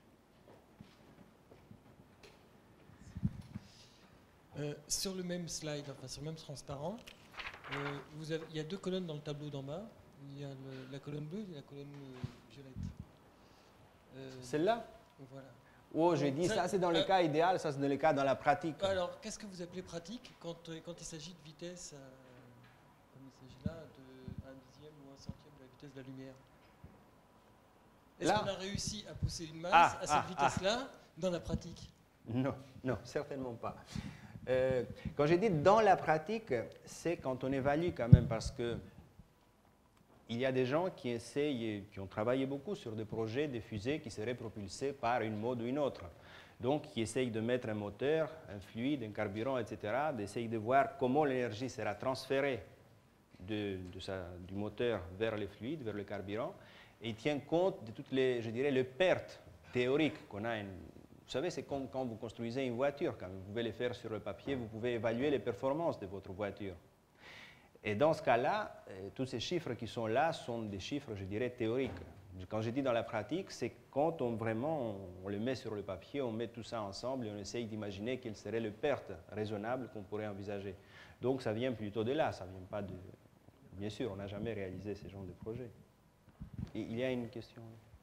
Euh, sur le même slide, enfin sur le même transparent, euh, vous avez, il y a deux colonnes dans le tableau d'en bas. Il y a le, la colonne bleue et la colonne euh, violette. Euh, Celle-là? Voilà. Oh, j'ai dit ça, ça c'est dans le euh, cas idéal, ça c'est dans le cas dans la pratique. Alors, qu'est-ce que vous appelez pratique quand, quand il s'agit de vitesse, euh, comme il s'agit là, de un dixième ou un centième de la vitesse de la lumière? Est-ce qu'on a réussi à pousser une masse ah, à cette ah, vitesse-là ah. dans la pratique? Non, non, certainement pas. Euh, quand j'ai dit dans la pratique, c'est quand on évalue quand même, parce que il y a des gens qui essayent, qui ont travaillé beaucoup sur des projets de fusées qui seraient propulsées par une mode ou une autre. Donc, qui essayent de mettre un moteur, un fluide, un carburant, et cetera, d'essayer de voir comment l'énergie sera transférée de, de sa, du moteur vers le fluide, vers le carburant, et ils tiennent compte de toutes les, je dirais, les pertes théoriques qu'on a. Une, Vous savez, c'est comme quand vous construisez une voiture. Quand vous pouvez le faire sur le papier, vous pouvez évaluer les performances de votre voiture. Et dans ce cas-là, euh, tous ces chiffres qui sont là sont des chiffres, je dirais, théoriques. Quand je dis dans la pratique, c'est quand on vraiment, on, on le met sur le papier, on met tout ça ensemble et on essaye d'imaginer quelles seraient les pertes raisonnables qu'on pourrait envisager. Donc ça vient plutôt de là, ça vient pas de... Bien sûr, on n'a jamais réalisé ce genre de projet. Et il y a une question.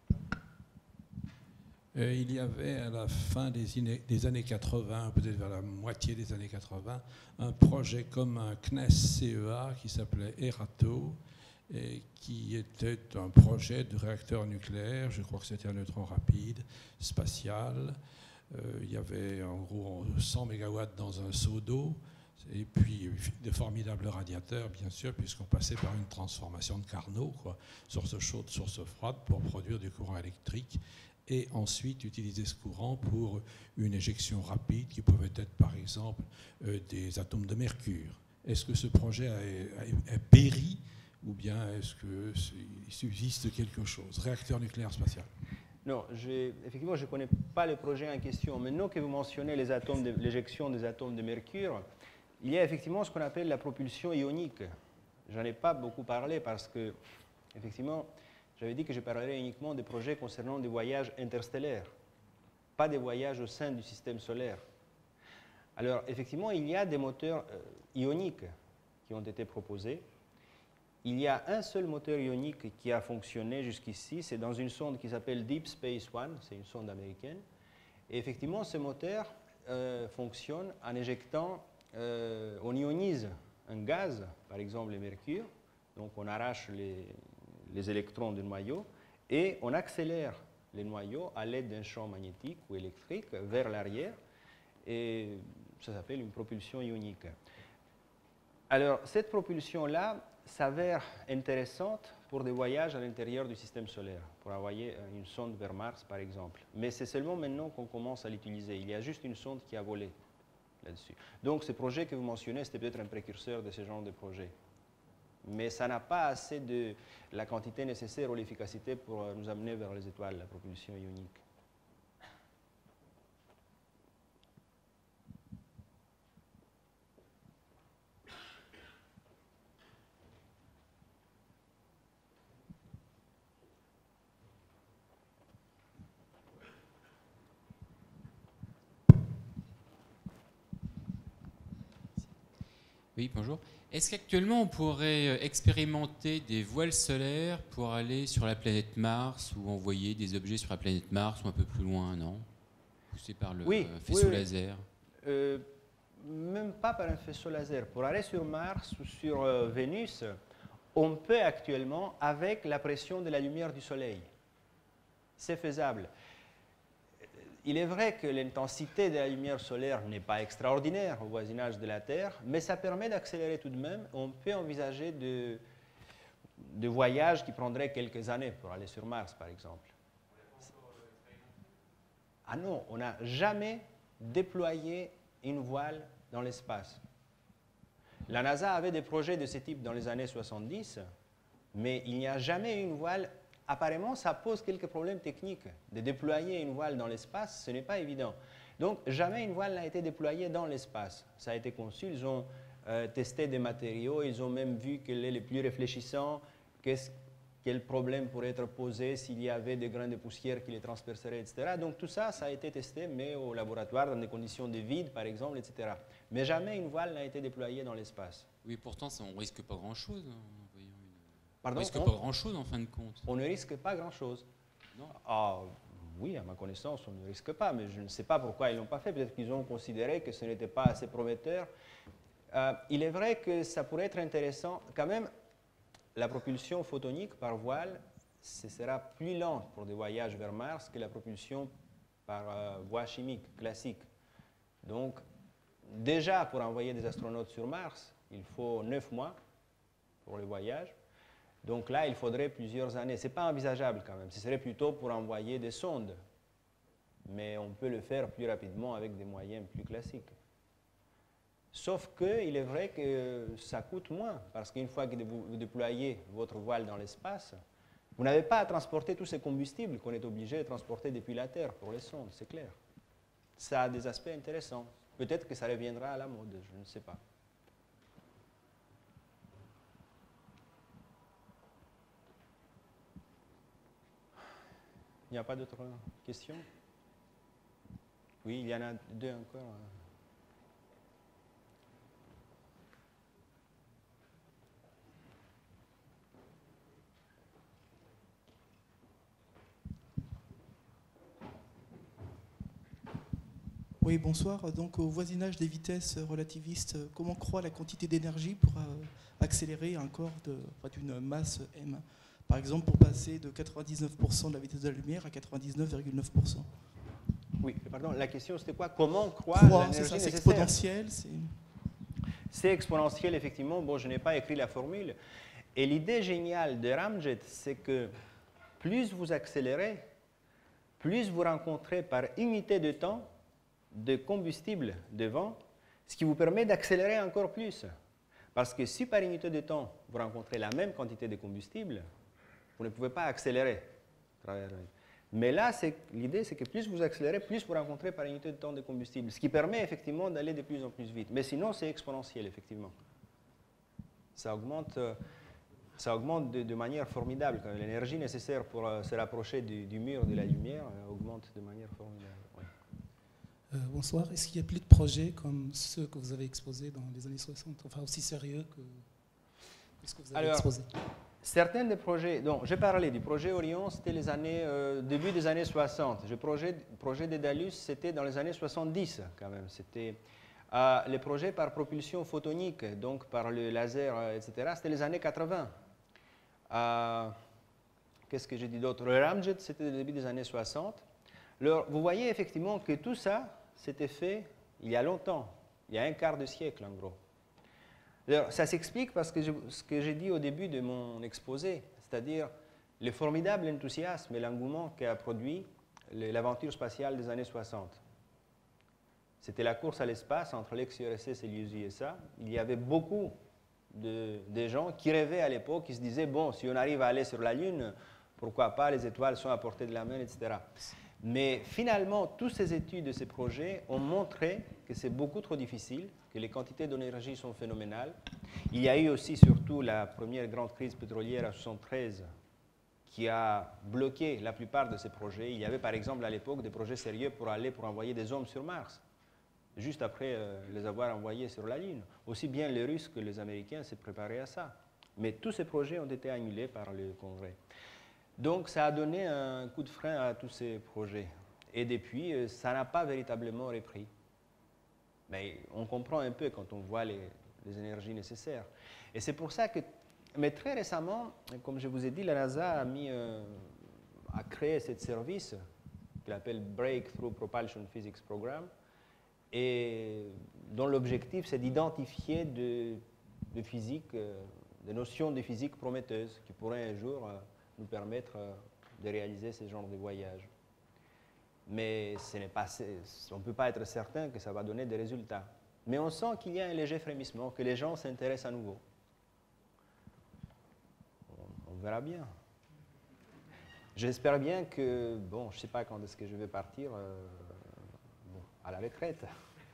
Euh, il y avait à la fin des, des années quatre-vingt, peut-être vers la moitié des années quatre-vingt, un projet comme un C N E S C E A qui s'appelait ERATO, et qui était un projet de réacteur nucléaire, je crois que c'était un neutron rapide, spatial. Euh, il y avait en gros cent mégawatts dans un seau d'eau. Et puis de formidables radiateurs, bien sûr, puisqu'on passait par une transformation de Carnot, quoi, source chaude, source froide, pour produire du courant électrique, et ensuite utiliser ce courant pour une éjection rapide qui pouvait être, par exemple, euh, des atomes de mercure. Est-ce que ce projet a, a, a péri, ou bien est-ce qu'il subsiste quelque chose? Réacteur nucléaire spatial. Non, effectivement, je ne connais pas le projet en question. Maintenant que vous mentionnez les atomes de, l'éjection des atomes de mercure, il y a effectivement ce qu'on appelle la propulsion ionique. Je n'en ai pas beaucoup parlé parce que, effectivement, j'avais dit que je parlerais uniquement des projets concernant des voyages interstellaires, pas des voyages au sein du système solaire. Alors, effectivement, il y a des moteurs euh, ioniques qui ont été proposés. Il y a un seul moteur ionique qui a fonctionné jusqu'ici, c'est dans une sonde qui s'appelle Deep Space One, c'est une sonde américaine. Et effectivement, ce moteur euh, fonctionne en éjectant, euh, on ionise un gaz, par exemple le mercure, donc on arrache les, les électrons du noyau, et on accélère les noyaux à l'aide d'un champ magnétique ou électrique vers l'arrière, et ça s'appelle une propulsion ionique. Alors, cette propulsion-là s'avère intéressante pour des voyages à l'intérieur du système solaire, pour envoyer une sonde vers Mars, par exemple. Mais c'est seulement maintenant qu'on commence à l'utiliser. Il y a juste une sonde qui a volé là-dessus. Donc, ce projet que vous mentionnez, c'était peut-être un précurseur de ce genre de projet. Mais ça n'a pas assez de la quantité nécessaire ou l'efficacité pour nous amener vers les étoiles, la propulsion ionique. Oui, bonjour. Est-ce qu'actuellement on pourrait expérimenter des voiles solaires pour aller sur la planète Mars ou envoyer des objets sur la planète Mars ou un peu plus loin, non? Poussés par le oui, faisceau oui, oui. laser. Euh, même pas par un faisceau laser. Pour aller sur Mars ou sur euh, Vénus, on peut actuellement avec la pression de la lumière du Soleil. C'est faisable. Il est vrai que l'intensité de la lumière solaire n'est pas extraordinaire au voisinage de la Terre, mais ça permet d'accélérer tout de même. On peut envisager de, de voyages qui prendraient quelques années pour aller sur Mars, par exemple. Ah non, on n'a jamais déployé une voile dans l'espace. La NASA avait des projets de ce type dans les années soixante-dix, mais il n'y a jamais eu une voile. Apparemment, ça pose quelques problèmes techniques. De déployer une voile dans l'espace, ce n'est pas évident. Donc, jamais une voile n'a été déployée dans l'espace. Ça a été conçu, ils ont euh, testé des matériaux, ils ont même vu quel est le plus réfléchissant, quel problème pourrait être posé s'il y avait des grains de poussière qui les transperceraient, et cetera. Donc, tout ça, ça a été testé, mais au laboratoire, dans des conditions de vide, par exemple, et cetera. Mais jamais une voile n'a été déployée dans l'espace. Oui, pourtant, ça, on ne risque pas grand-chose. Hein. Pardon, on ne risque on, pas grand-chose en fin de compte. On ne risque pas grand-chose. Non. Ah, oui, à ma connaissance, on ne risque pas, mais je ne sais pas pourquoi ils ne l'ont pas fait. Peut-être qu'ils ont considéré que ce n'était pas assez prometteur. Euh, il est vrai que ça pourrait être intéressant. Quand même, la propulsion photonique par voile, ce sera plus lent pour des voyages vers Mars que la propulsion par euh, voie chimique classique. Donc, déjà, pour envoyer des astronautes sur Mars, il faut neuf mois pour le voyage. Donc là, il faudrait plusieurs années. Ce n'est pas envisageable quand même. Ce serait plutôt pour envoyer des sondes. Mais on peut le faire plus rapidement avec des moyens plus classiques. Sauf qu'il est vrai que ça coûte moins. Parce qu'une fois que vous déployez votre voile dans l'espace, vous n'avez pas à transporter tous ces combustibles qu'on est obligé de transporter depuis la Terre pour les sondes, c'est clair. Ça a des aspects intéressants. Peut-être que ça reviendra à la mode, je ne sais pas. Il n'y a pas d'autres questions? Oui, il y en a deux encore. Oui, bonsoir. Donc, au voisinage des vitesses relativistes, comment croît la quantité d'énergie pour euh, accélérer un corps d'une masse m? Par exemple, pour passer de quatre-vingt-dix-neuf pour cent de la vitesse de la lumière à quatre-vingt-dix-neuf virgule neuf pour cent. Oui, pardon, la question c'était quoi? Comment croît Croît, l'énergie c'est nécessaire? exponentiel. C'est exponentiel, effectivement. Bon, je n'ai pas écrit la formule. Et l'idée géniale de ramjet, c'est que plus vous accélérez, plus vous rencontrez par unité de temps de combustible de vent, ce qui vous permet d'accélérer encore plus. Parce que si par unité de temps, vous rencontrez la même quantité de combustible, vous ne pouvez pas accélérer. Mais là, l'idée, c'est que plus vous accélérez, plus vous rencontrez par unité de temps de combustible, ce qui permet effectivement d'aller de plus en plus vite. Mais sinon, c'est exponentiel, effectivement. Ça augmente, ça augmente de, de manière formidable. L'énergie nécessaire pour euh, se rapprocher du, du mur de la lumière euh, augmente de manière formidable. Ouais. Euh, bonsoir. Est-ce qu'il y a plus de projets comme ceux que vous avez exposés dans les années soixante, enfin aussi sérieux que, que ce que vous avez Alors, exposé? Certains des projets, donc j'ai parlé du projet Orion, c'était les années, euh, début des années soixante. Le projet, projet Dédalus, c'était dans les années soixante-dix quand même. C'était euh, les projets par propulsion photonique, donc par le laser, euh, et cetera. C'était les années quatre-vingts. Euh, Qu'est-ce que j'ai dit d'autre? Le ramjet, c'était le début des années soixante. Alors, vous voyez effectivement que tout ça, c'était fait il y a longtemps, il y a un quart de siècle en gros. Alors, ça s'explique parce que je, ce que j'ai dit au début de mon exposé, c'est-à-dire le formidable enthousiasme et l'engouement qu'a produit l'aventure spatiale des années soixante. C'était la course à l'espace entre l'ex-U R S S et l'U S A. Il y avait beaucoup de, de gens qui rêvaient à l'époque, qui se disaient, bon, si on arrive à aller sur la Lune, pourquoi pas, les étoiles sont à portée de la main, et cetera. Mais finalement, toutes ces études et ces projets ont montré que c'est beaucoup trop difficile, que les quantités d'énergie sont phénoménales. Il y a eu aussi surtout la première grande crise pétrolière en soixante-treize qui a bloqué la plupart de ces projets. Il y avait par exemple à l'époque des projets sérieux pour aller pour envoyer des hommes sur Mars, juste après euh, les avoir envoyés sur la Lune. Aussi bien les Russes que les Américains s'est préparé à ça. Mais tous ces projets ont été annulés par le Congrès. Donc ça a donné un coup de frein à tous ces projets. Et depuis, ça n'a pas véritablement repris. Mais on comprend un peu quand on voit les, les énergies nécessaires. Et c'est pour ça que, mais très récemment, comme je vous ai dit, la NASA a, mis, euh, a créé ce service qu'il appelle Breakthrough Propulsion Physics Program, et dont l'objectif c'est d'identifier de, de physique, euh, des notions de physique prometteuses qui pourraient un jour euh, nous permettre de réaliser ce genre de voyage. Mais ce n'est pas, on ne peut pas être certain que ça va donner des résultats. Mais on sent qu'il y a un léger frémissement, que les gens s'intéressent à nouveau. On, on verra bien. J'espère bien que, bon, je ne sais pas quand est-ce que je vais partir, euh, bon, à la retraite.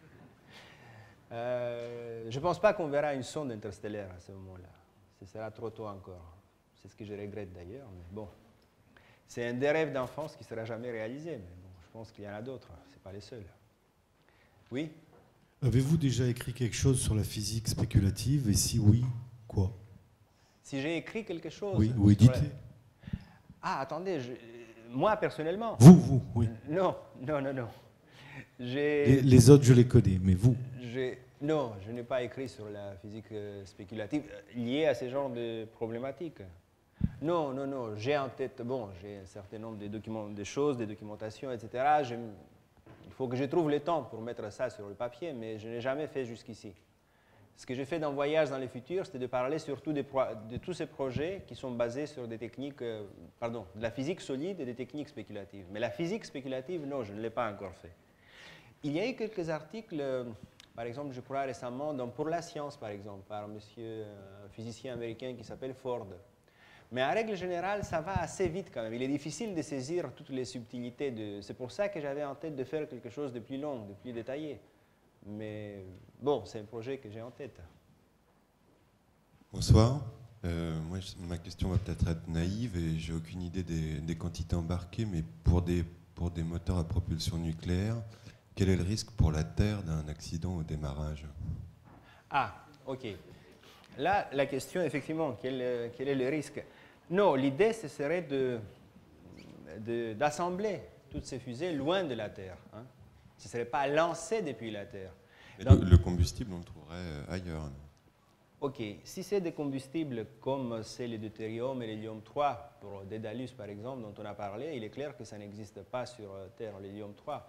Euh, je ne pense pas qu'on verra une sonde interstellaire à ce moment-là. Ce sera trop tôt encore. C'est ce que je regrette d'ailleurs, mais bon. C'est un des rêves d'enfance qui ne sera jamais réalisé, mais bon, je pense qu'il y en a d'autres, ce n'est pas les seuls. Oui? Avez-vous déjà écrit quelque chose sur la physique spéculative, et si oui, quoi? Si j'ai écrit quelque chose? Oui, ou édité. La... Ah, attendez, je... moi personnellement? Vous, vous, oui. Non, non, non, non. Les, les autres, je les connais, mais vous? Non, je n'ai pas écrit sur la physique spéculative liée à ce genre de problématiques. Non, non, non, j'ai en tête, bon, j'ai un certain nombre de, documents, de choses, de documentations, et cetera. Je, il faut que je trouve le temps pour mettre ça sur le papier, mais je n'ai jamais fait jusqu'ici. Ce que j'ai fait dans Voyage dans le futur, c'était de parler surtout de, de tous ces projets qui sont basés sur des techniques, euh, pardon, de la physique solide et des techniques spéculatives. Mais la physique spéculative, non, je ne l'ai pas encore fait. Il y a eu quelques articles, euh, par exemple, je crois récemment, dans Pour la science, par exemple, par un monsieur, euh, physicien américain qui s'appelle Ford. Mais en règle générale, ça va assez vite quand même. Il est difficile de saisir toutes les subtilités. De... C'est pour ça que j'avais en tête de faire quelque chose de plus long, de plus détaillé. Mais bon, c'est un projet que j'ai en tête. Bonsoir. Euh, moi, ma question va peut-être être naïve et j'ai aucune idée des, des quantités embarquées, mais pour des, pour des moteurs à propulsion nucléaire, quel est le risque pour la Terre d'un accident au démarrage? Ah, ok. Là, la question, effectivement, quel, quel est le risque? Non, l'idée, ce serait de, de, d'assembler toutes ces fusées loin de la Terre. Hein. Ce ne serait pas lancé depuis la Terre. Donc, le, le combustible, on le trouverait ailleurs. Ok. Si c'est des combustibles comme c'est le deutérium et l'hélium trois, pour Dédalus par exemple, dont on a parlé, il est clair que ça n'existe pas sur Terre, l'hélium trois.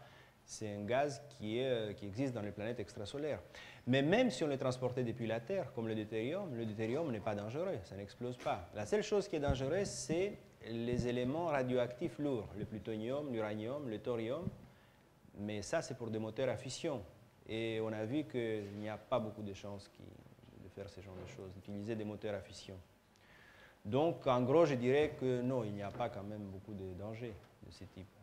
C'est un gaz qui, est, qui existe dans les planètes extrasolaires. Mais même si on le transportait depuis la Terre, comme le deutérium, le deutérium n'est pas dangereux, ça n'explose pas. La seule chose qui est dangereuse, c'est les éléments radioactifs lourds, le plutonium, l'uranium, le thorium. Mais ça, c'est pour des moteurs à fission. Et on a vu qu'il n'y a pas beaucoup de chances qui, de faire ce genre de choses, d'utiliser des moteurs à fission. Donc, en gros, je dirais que non, il n'y a pas quand même beaucoup de dangers de ce type.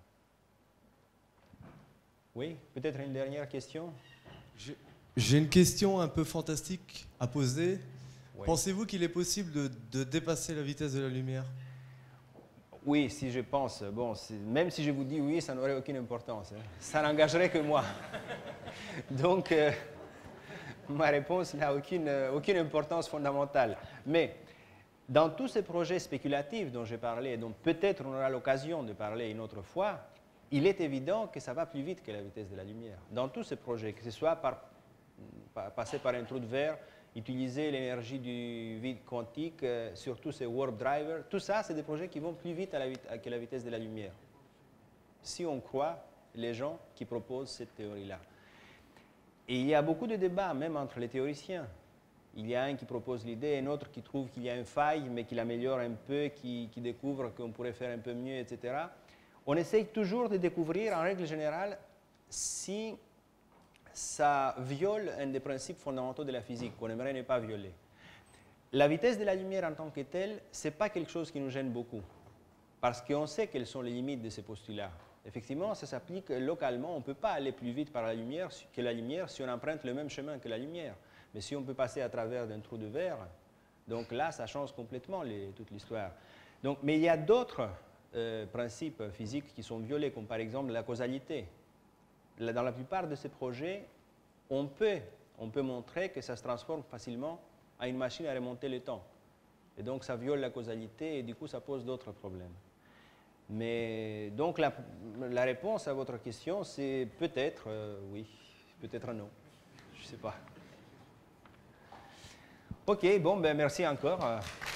Oui, peut-être une dernière question? J'ai une question un peu fantastique à poser. Oui. Pensez-vous qu'il est possible de, de dépasser la vitesse de la lumière? Oui, si je pense. Bon, même si je vous dis oui, ça n'aurait aucune importance. Hein. Ça n'engagerait que moi. Donc, euh, ma réponse n'a aucune, euh, aucune importance fondamentale. Mais dans tous ces projets spéculatifs dont j'ai parlé, dont peut-être on aura l'occasion de parler une autre fois, il est évident que ça va plus vite que la vitesse de la lumière. Dans tous ces projets, que ce soit par, par, passer par un trou de verre, utiliser l'énergie du vide quantique, euh, surtout ces warp drivers, tout ça, c'est des projets qui vont plus vite à la, à, que la vitesse de la lumière. Si on croit les gens qui proposent cette théorie-là. Et il y a beaucoup de débats, même entre les théoriciens. Il y a un qui propose l'idée, un autre qui trouve qu'il y a une faille, mais qui l'améliore un peu, qui, qui découvre qu'on pourrait faire un peu mieux, et cetera. On essaye toujours de découvrir, en règle générale, si ça viole un des principes fondamentaux de la physique, qu'on aimerait ne pas violer. La vitesse de la lumière en tant que telle, ce n'est pas quelque chose qui nous gêne beaucoup, parce qu'on sait quelles sont les limites de ces postulats. Effectivement, ça s'applique localement, on ne peut pas aller plus vite par la lumière que la lumière si on emprunte le même chemin que la lumière. Mais si on peut passer à travers d'un trou de verre, donc là, ça change complètement les, toute l'histoire. Donc, mais il y a d'autres euh, principes physiques qui sont violés, comme par exemple la causalité. Là, dans la plupart de ces projets, on peut, on peut montrer que ça se transforme facilement en une machine à remonter le temps. Et donc, ça viole la causalité et du coup, ça pose d'autres problèmes. Mais donc, la, la réponse à votre question, c'est peut-être euh, oui, peut-être non. Je ne sais pas. OK, bon, ben merci encore.